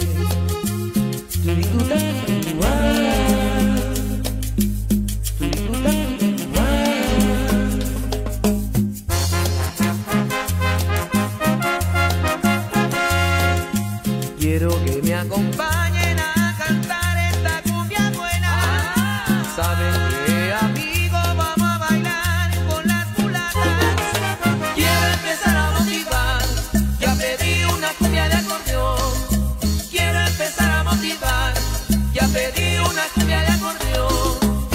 Quiero que me acompañen a cantar esta cumbia buena. Saben que amigos vamos a bailar con las mulatas. Quiero empezar a motivar, ya pedí una cumbia de acordeón. Quiero empezar a motivar, ya pedí una cumbia de acordeón.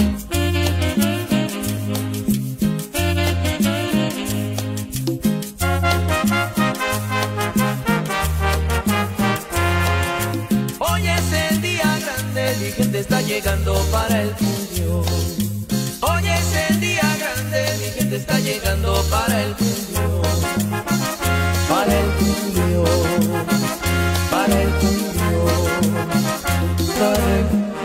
Hoy es el día grande, mi gente está llegando para el cumbión. Hoy es el día grande, mi gente está llegando para el cumbión. Para el cumbión, para el cumbión, para el cumbión.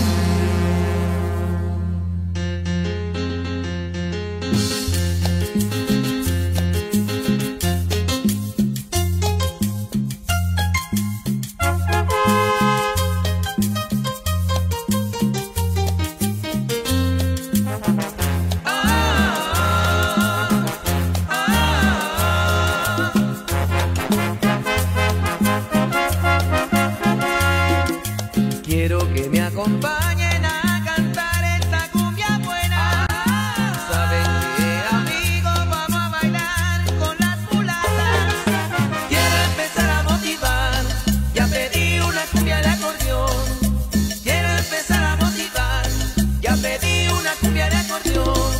Quiero que me acompañen a cantar esta cumbia buena. Saben que amigos vamos a bailar con las mulatas. Quiero empezar a motivar, ya pedí una cumbia de acordeón. Quiero empezar a motivar, ya pedí una cumbia de acordeón.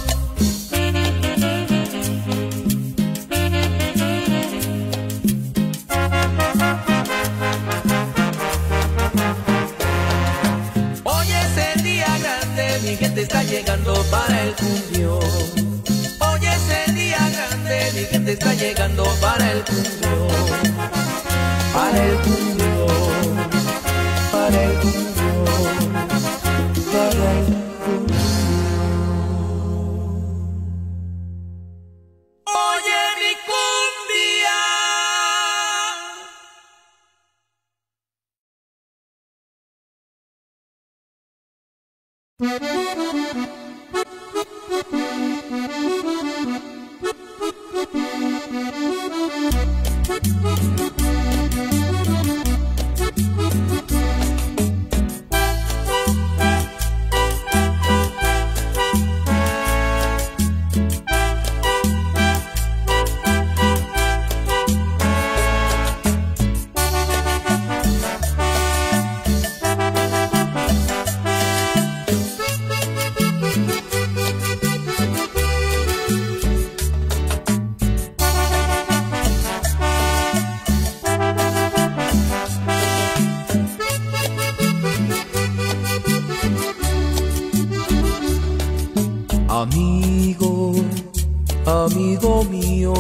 Mi gente está llegando para el cumbión. Hoy es el día grande, mi gente está llegando para el cumbión. Para el cumbión, para el cumbión, para el cumbión. Oye mi cumbia. Amigo, amigo mío,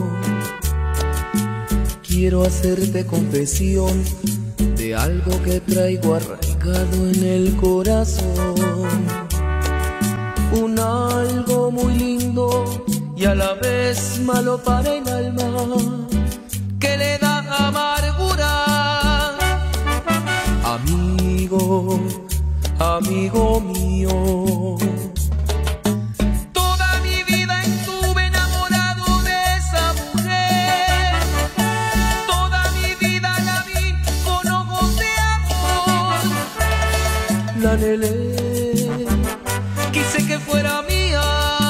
quiero hacerte confesión de algo que traigo arraigado en el corazón. un algo muy lindo y a la vez malo para el alma, que le da amargura. Amigo, amigo mío, toda mi vida estuve enamorado de esa mujer, toda mi vida la vi con ojos de amor, la anhelé, quise que fuera mía,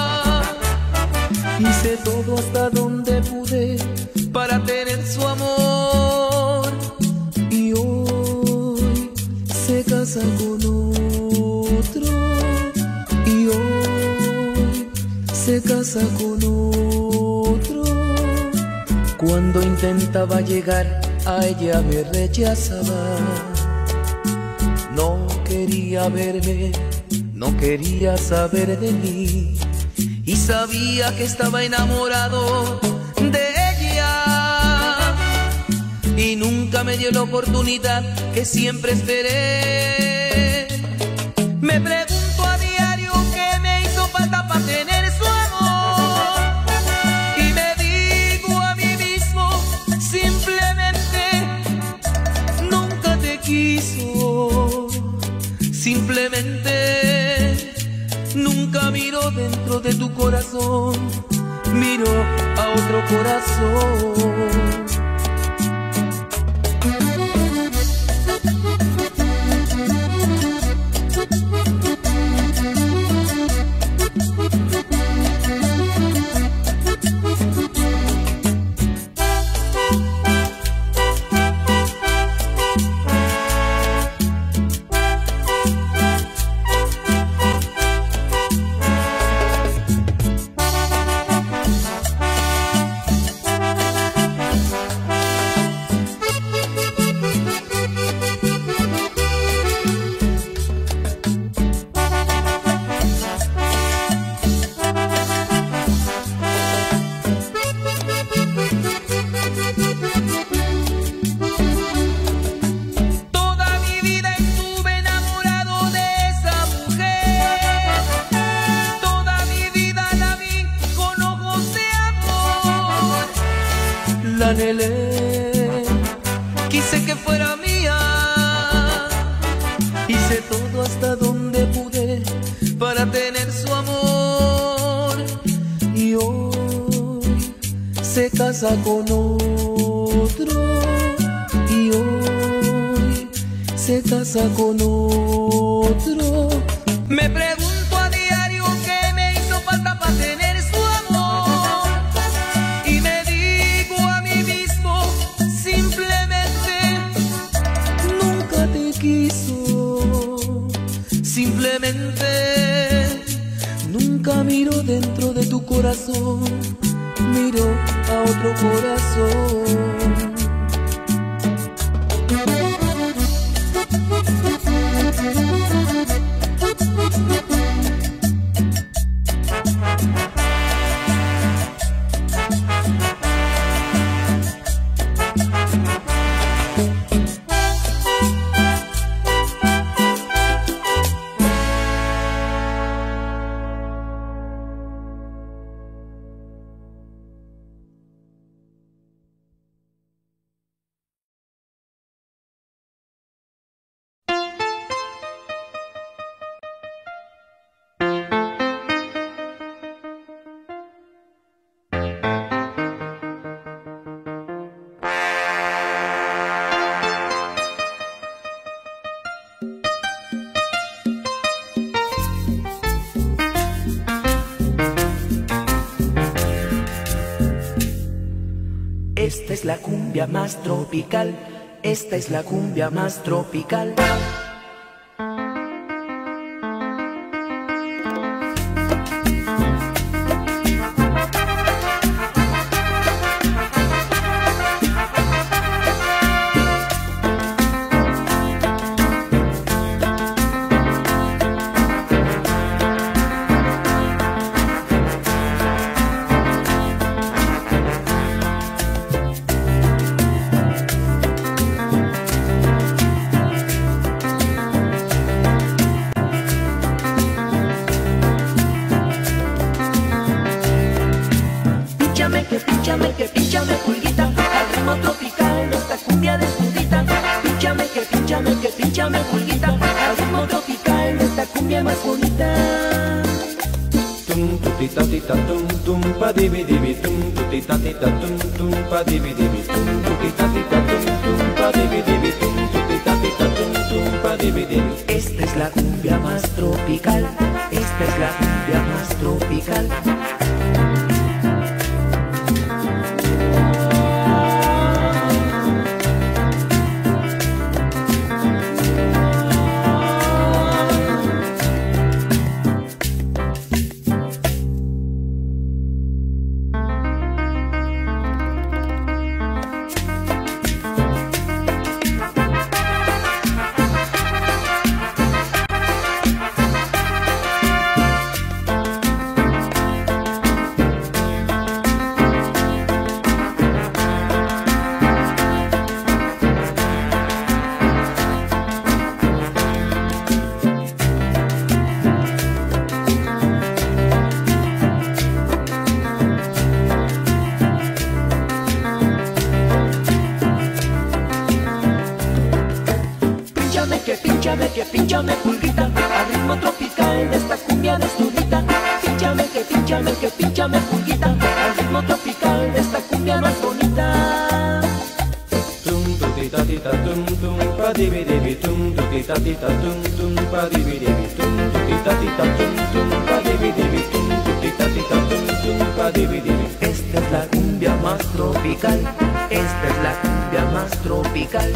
hice todo hasta donde pude para tener su amor, y hoy se casa con otro, y hoy se casa con otro. Cuando intentaba llegar a ella me rechazaba, no quería verme, no quería saber de mí, y sabía que estaba enamorado de ella, y nunca me dio la oportunidad que siempre esperé. Me pregunto a diario qué me hizo falta para tener su amor, y me digo a mí mismo, simplemente nunca te quiso, simplemente nunca miró dentro de tu corazón, miró a otro corazón. La anhelé, quise que fuera mía, hice todo hasta donde pude para tener su amor, y hoy se casa con otro, y hoy se casa con otro. Me pregunto a diario qué me hizo falta para tener su amor, y me digo a mí mismo, simplemente nunca te quiso, simplemente nunca miró dentro de tu corazón, miró a otro corazón. Esta es la cumbia más tropical, esta es la cumbia más tropical. que pínchame, que pínchame pulguita, al ritmo tropical de esta cumbia desnudita. Pínchame, que pínchame, que pínchame pulguita, al ritmo tropical de esta cumbia más bonita. Tum tutita tita tum tum pa divi divi tum tutita tita tum tum pa divi divi tum tutita tita tum tum pa divi divi tum tutita tita tum tum pa divi divi. Esta es la cumbia más tropical, esta es la cumbia más tropical. Que pínchame, que pínchame pulguita, al ritmo tropical de esta cumbia desnudita. Pínchame, que pínchame, que pínchame pulguita, al ritmo tropical de esta cumbia más bonita. Tum tutita tita tum tum pa divi divi tum tutita tita tum tum pa divi divi tum tutita tita tum tum pa divi divi tum tutita tita tum tum pa divi divi. Esta es la cumbia más tropical, esta es la cumbia más tropical.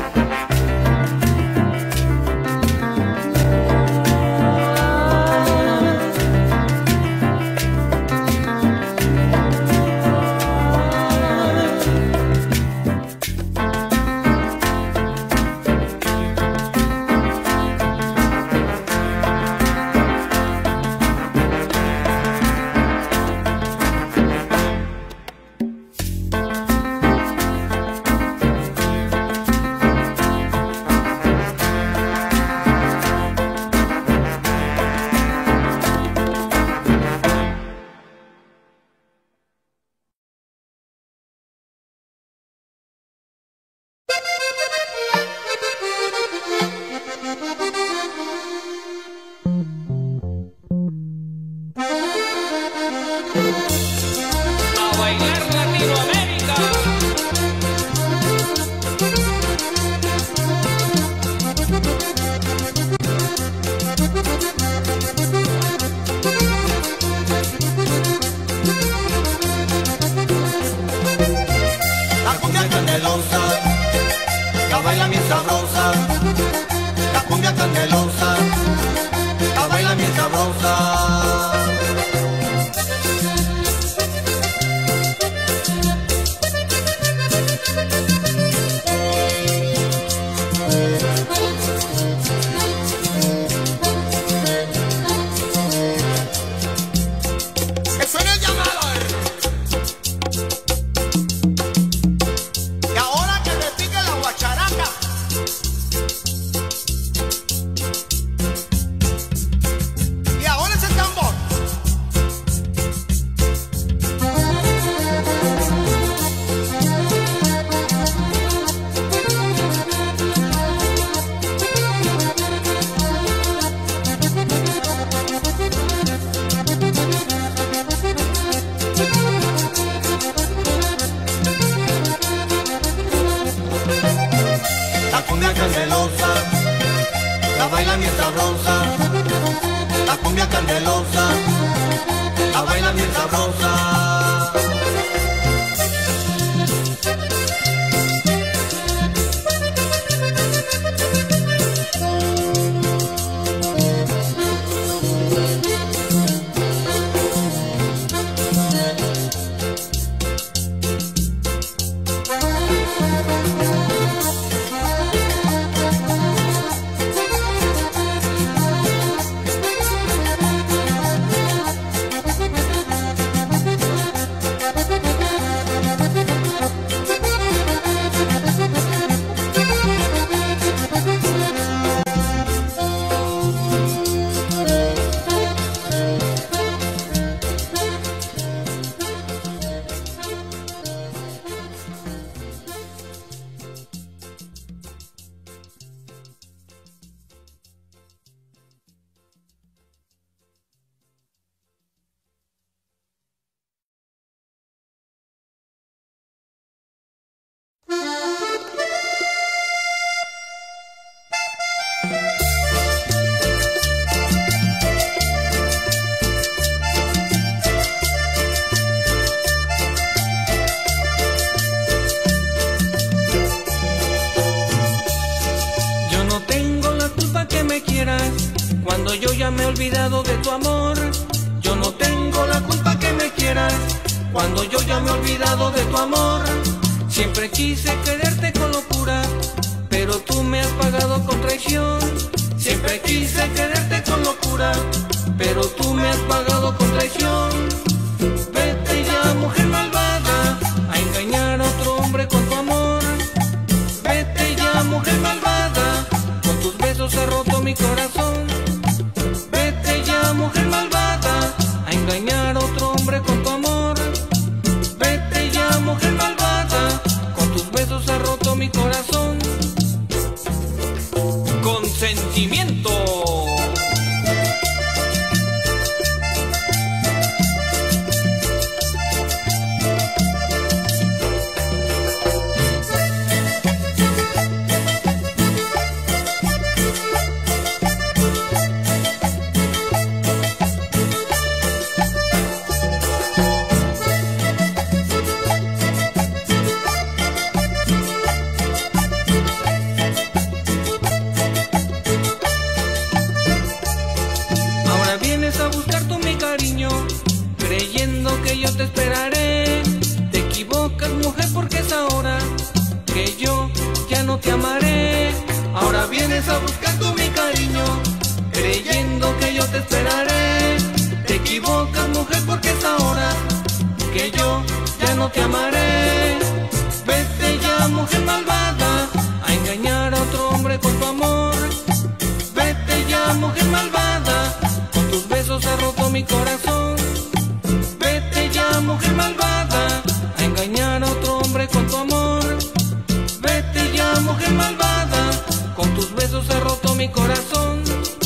olvidado de tu amor. Yo no tengo la culpa que me quieras cuando yo ya me he olvidado de tu amor. Siempre quise quererte con locura, pero tú me has pagado con traición. Siempre quise quererte con locura, pero tú me has pagado con traición. Vete ya, mujer malvada, a engañar a otro hombre con tu amor. Vete ya, mujer malvada, con tus besos has roto mi corazón. Vete ya, mujer malvada, a engañar a otro hombre con tu amor. Vete ya, mujer malvada, con tus besos has roto mi corazón. Consentimiento. Yo te esperaré. Te equivocas, mujer, porque es ahora que yo ya no te amaré. Ahora vienes a buscar tú mi cariño, creyendo que yo te esperaré. Te equivocas, mujer, porque es ahora que yo ya no te amaré. Vete ya, mujer malvada, a engañar a otro hombre con tu amor. Vete ya, mujer malvada, con tus besos has roto mi corazón. Mujer malvada, a engañar a otro hombre con tu amor. Vete ya, mujer malvada, con tus besos has roto mi corazón.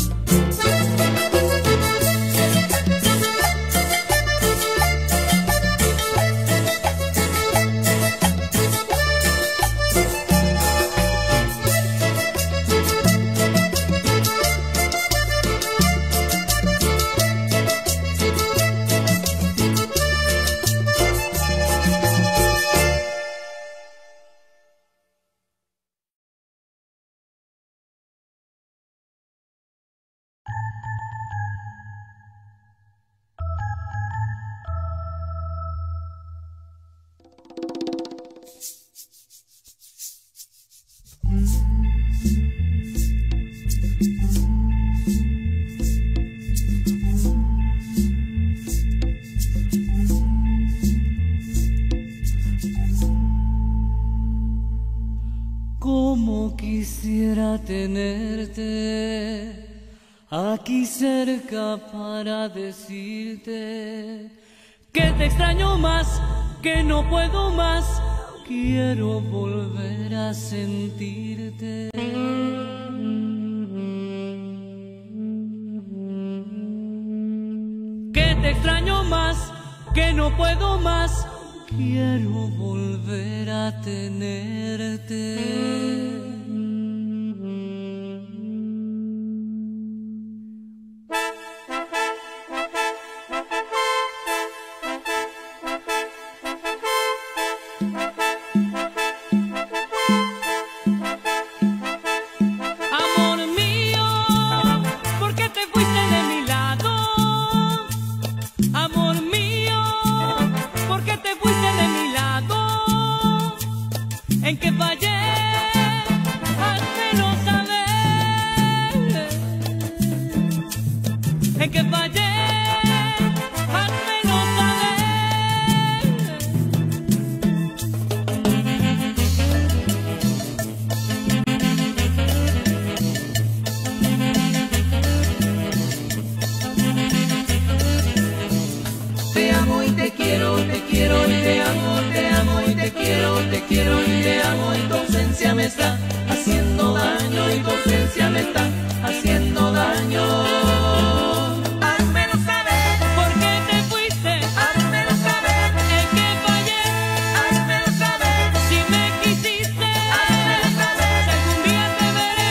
Como quisiera tenerte aquí cerca para decirte que te extraño más, que no puedo más, quiero volver a sentirte. Que te extraño más, que no puedo más, quiero volver a tenerte. En que fallé, házmelo saber. En que fallé, házmelo saber. Te amo y te quiero, te quiero y te amo, te amo y te quiero, te quiero y te amo, y tu ausencia me está haciendo daño, y tu ausencia me está haciendo daño. Házmelo saber, ¿por qué te fuiste? Házmelo saber, en que fallé. Házmelo saber, si me quisiste. Házmelo saber, si algún día te veré.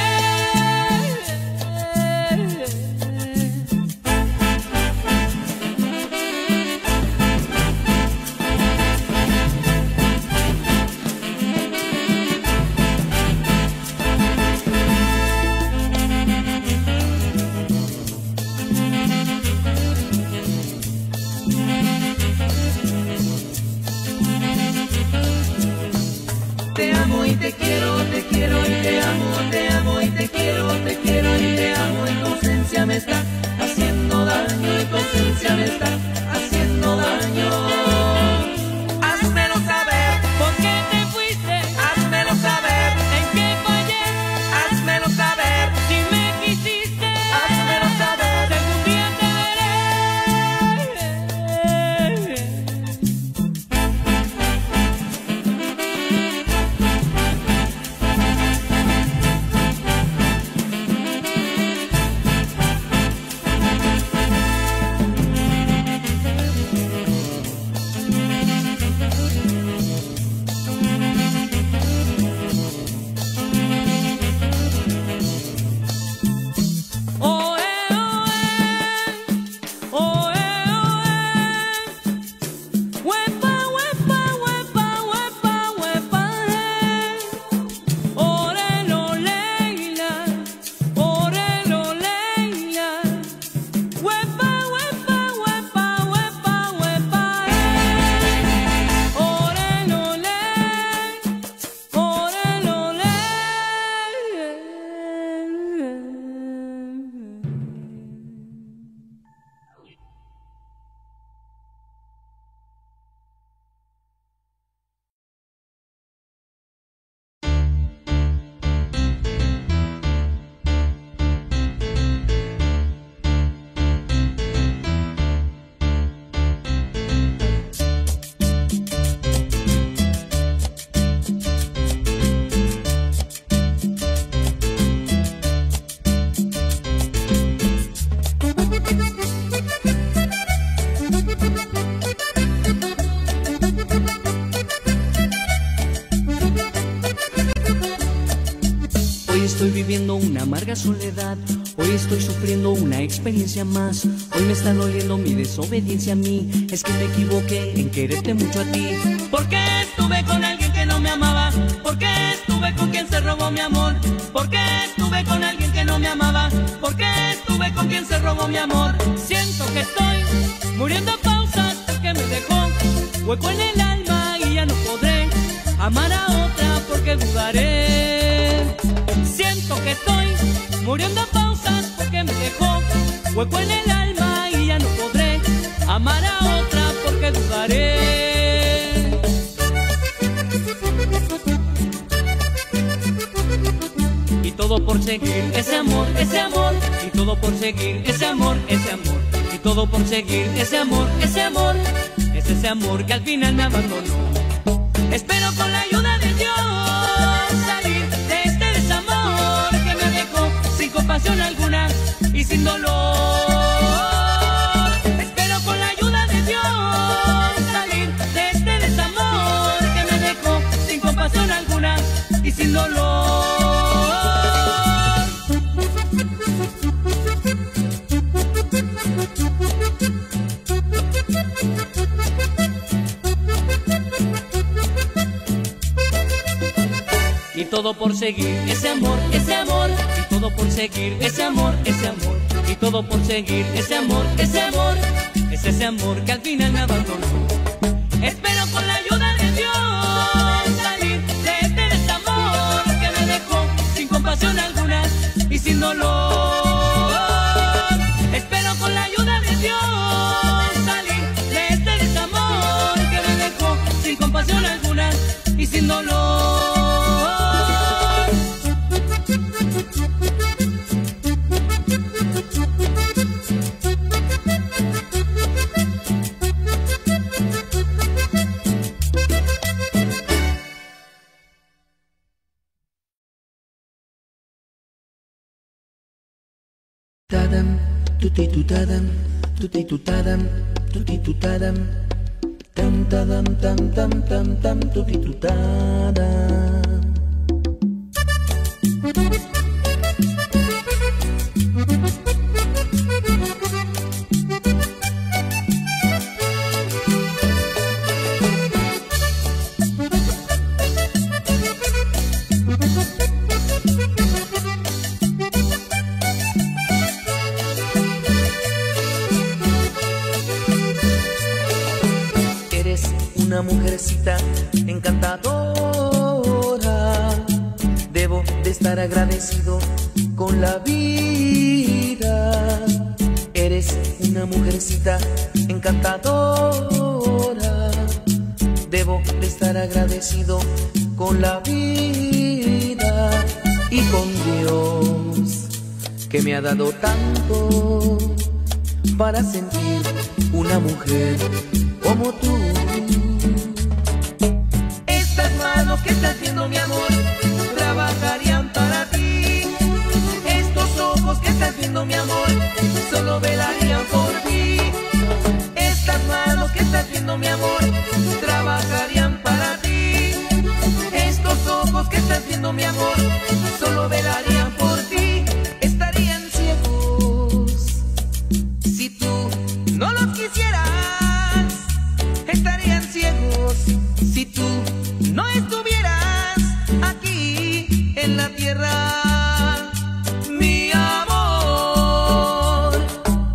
amarga soledad. Hoy estoy sufriendo una experiencia más. Hoy me está doliendo mi desobediencia a mí. Es que me equivoqué en quererte mucho a ti. Porque estuve con alguien que no me amaba. Porque estuve con quien se robó mi amor. Porque estuve con alguien que no me amaba. Porque estuve con quien se robó mi amor. Siento que estoy muriendo a pausas porque me dejó hueco en el alma y ya no podré amar a otra porque dudaré. Siento que estoy muriendo a pausas porque me dejó hueco en el alma y ya no podré amar a otra porque dudaré. Y todo por seguir ese amor, ese amor. Y todo por seguir ese amor, ese amor. Y todo por seguir ese amor, ese amor. Es ese amor que al final me abandonó. Espero con la ayuda de Dios salir de este desamor que me dejó sin compasión alguna y sin dolor. Espero con la ayuda de Dios salir de este desamor que me dejó sin compasión alguna y sin dolor. Y todo por seguir ese amor, ese amor. Y todo por seguir ese amor, ese amor. Y todo por seguir ese amor, ese amor. Es ese amor que al final me abandonó. Espero con la ayuda de Dios salir de este desamor que me dejó sin compasión alguna y sin dolor. Espero con la ayuda de Dios salir de este desamor que me dejó sin compasión alguna y sin dolor. Tadam, tuti tutadam, tuti tutadam, tuti tutadam, tam tadam tam tam tam tam tuti tutadam. Una mujercita encantadora, debo de estar agradecido con la vida. Eres una mujercita encantadora, debo de estar agradecido con la vida y con Dios que me ha dado tanto para sentir una mujer como tú. Manos que estás viendo, mi amor, trabajarían para ti. Estos ojos que estás viendo, mi amor, solo velarían por ti. Estas manos que estás viendo, mi amor, trabajarían para ti. Estos ojos que estás viendo, mi amor, solo velarían por ti. Estarían ciegos si tú no los quisieras. Estarían ciegos si tú no estuvieras aquí en la tierra, mi amor.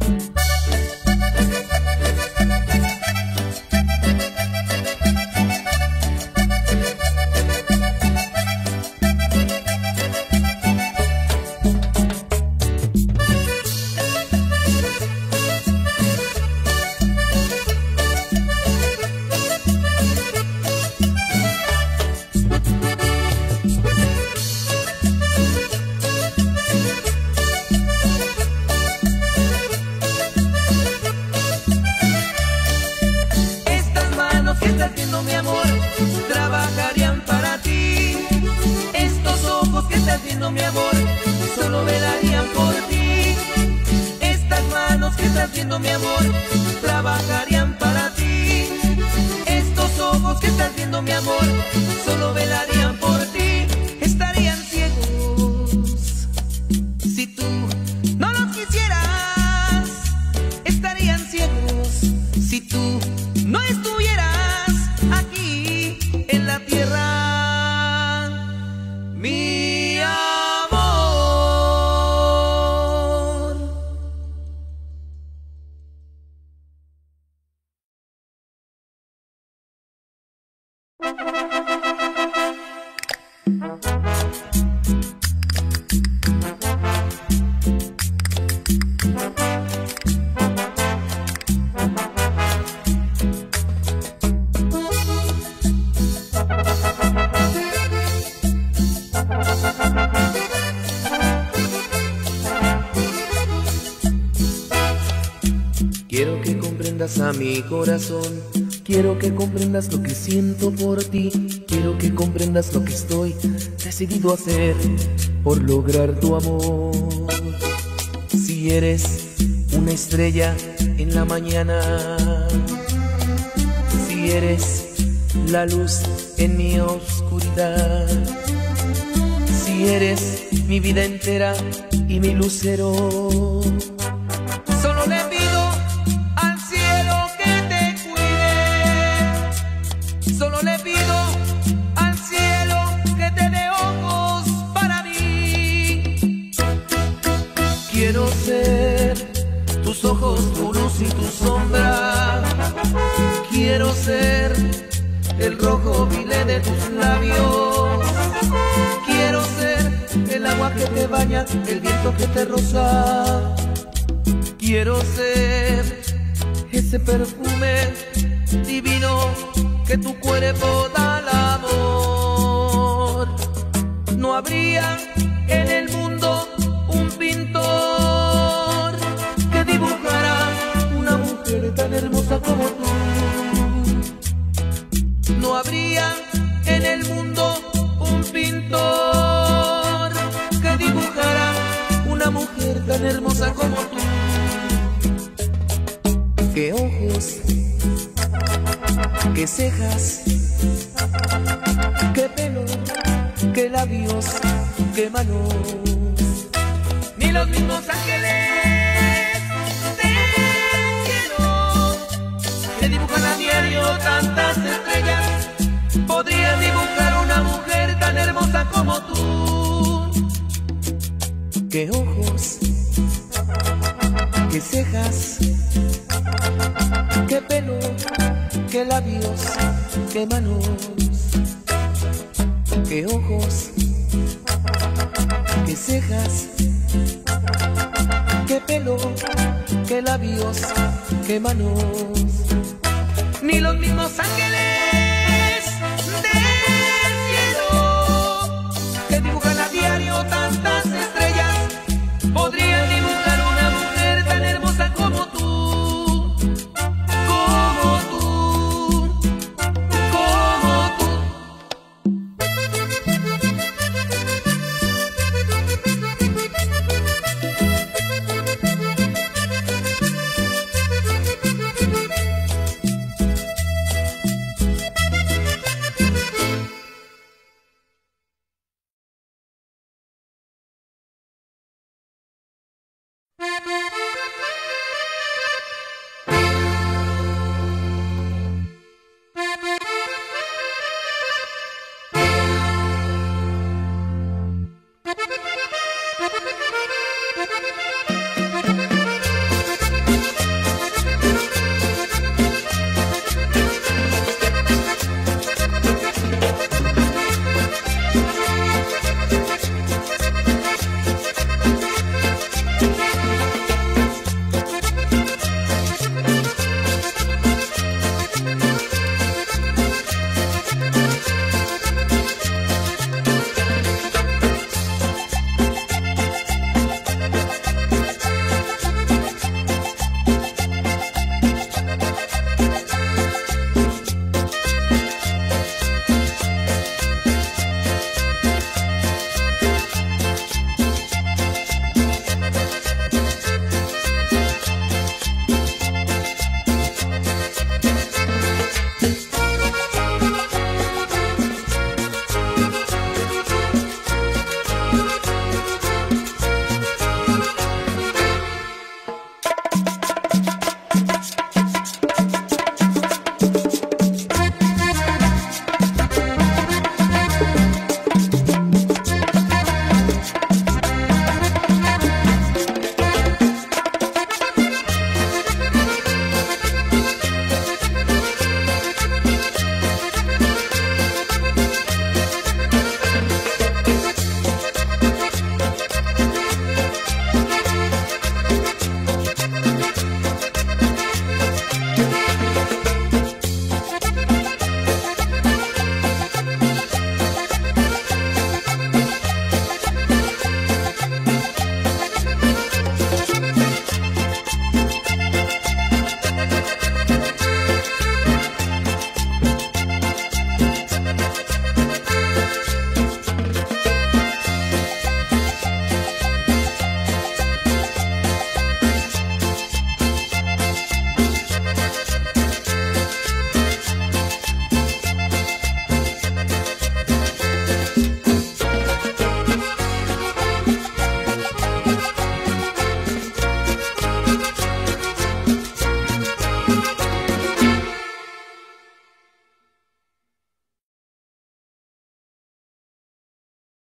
Mi amor, trabajarían para ti. Estos ojos que estás viendo, mi amor, solo velarían por ti. Estas manos que estás viendo, mi amor, trabajarían para ti. Estos ojos que estás viendo, mi amor, solo velarían por ti. Estarían ciegos Quiero que comprendas a mi corazón, quiero que comprendas lo que siento por ti, quiero que comprendas lo que estoy decidido a hacer por lograr tu amor. Si eres una estrella en la mañana, si eres la luz en mi oscuridad, si eres mi vida entera y mi lucero, solo le pido al cielo que te cuide, solo le pido al cielo que te dé ojos para mí. Quiero ser tus ojos, tu luz y tu sombra, quiero ser el rojo vile de tus labios, quiero ser el agua que te baña, el viento que te roza, quiero ser ese perfume divino que tu cuerpo da al amor. No habría en el mundo un pintor que dibujara una mujer tan hermosa como tú. No habría en el mundo un pintor que dibujara una mujer tan hermosa como tú. Qué ojos, qué cejas, qué pelo, qué labios, qué manos. Ni los mismos ángeles del cielo que dibujan a diario tantas estrellas podrían dibujar una mujer tan hermosa como tú. Qué ojos, qué cejas, qué pelo, qué labios, qué manos. Qué ojos, qué cejas, qué pelo, qué labios, qué manos. Ni los mismos ángeles del cielo que dibujan a diario tantas estrellas podrían dibujar una mujer tan hermosa como tú, como tú, como tú.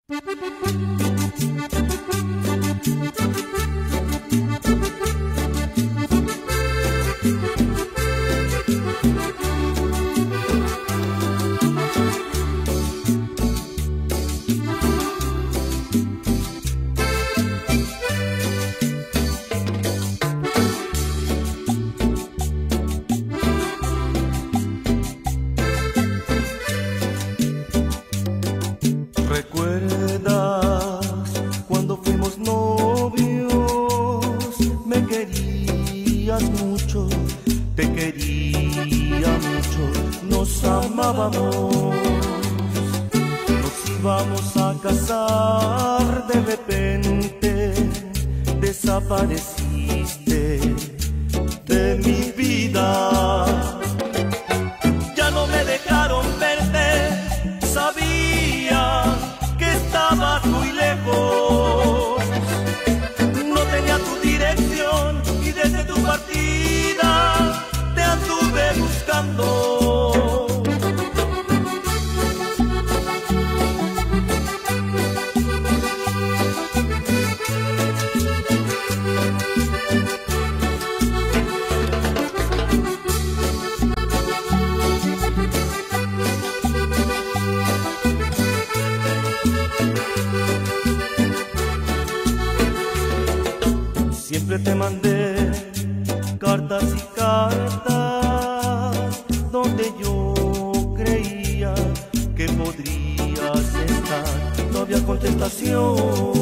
Siempre te mandé cartas y cartas donde yo creía que podrías estar. No había contestación.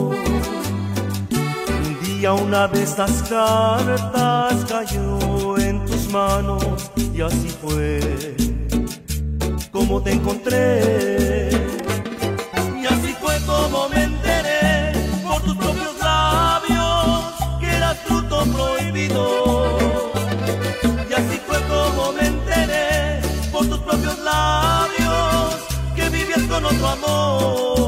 Un día una de estas cartas cayó en tus manos y así fue como te encontré. Y así fue como me enteré por tus propios labios que eras fruto prohibido. Y así fue como me enteré por tus propios labios que vivías con otro amor.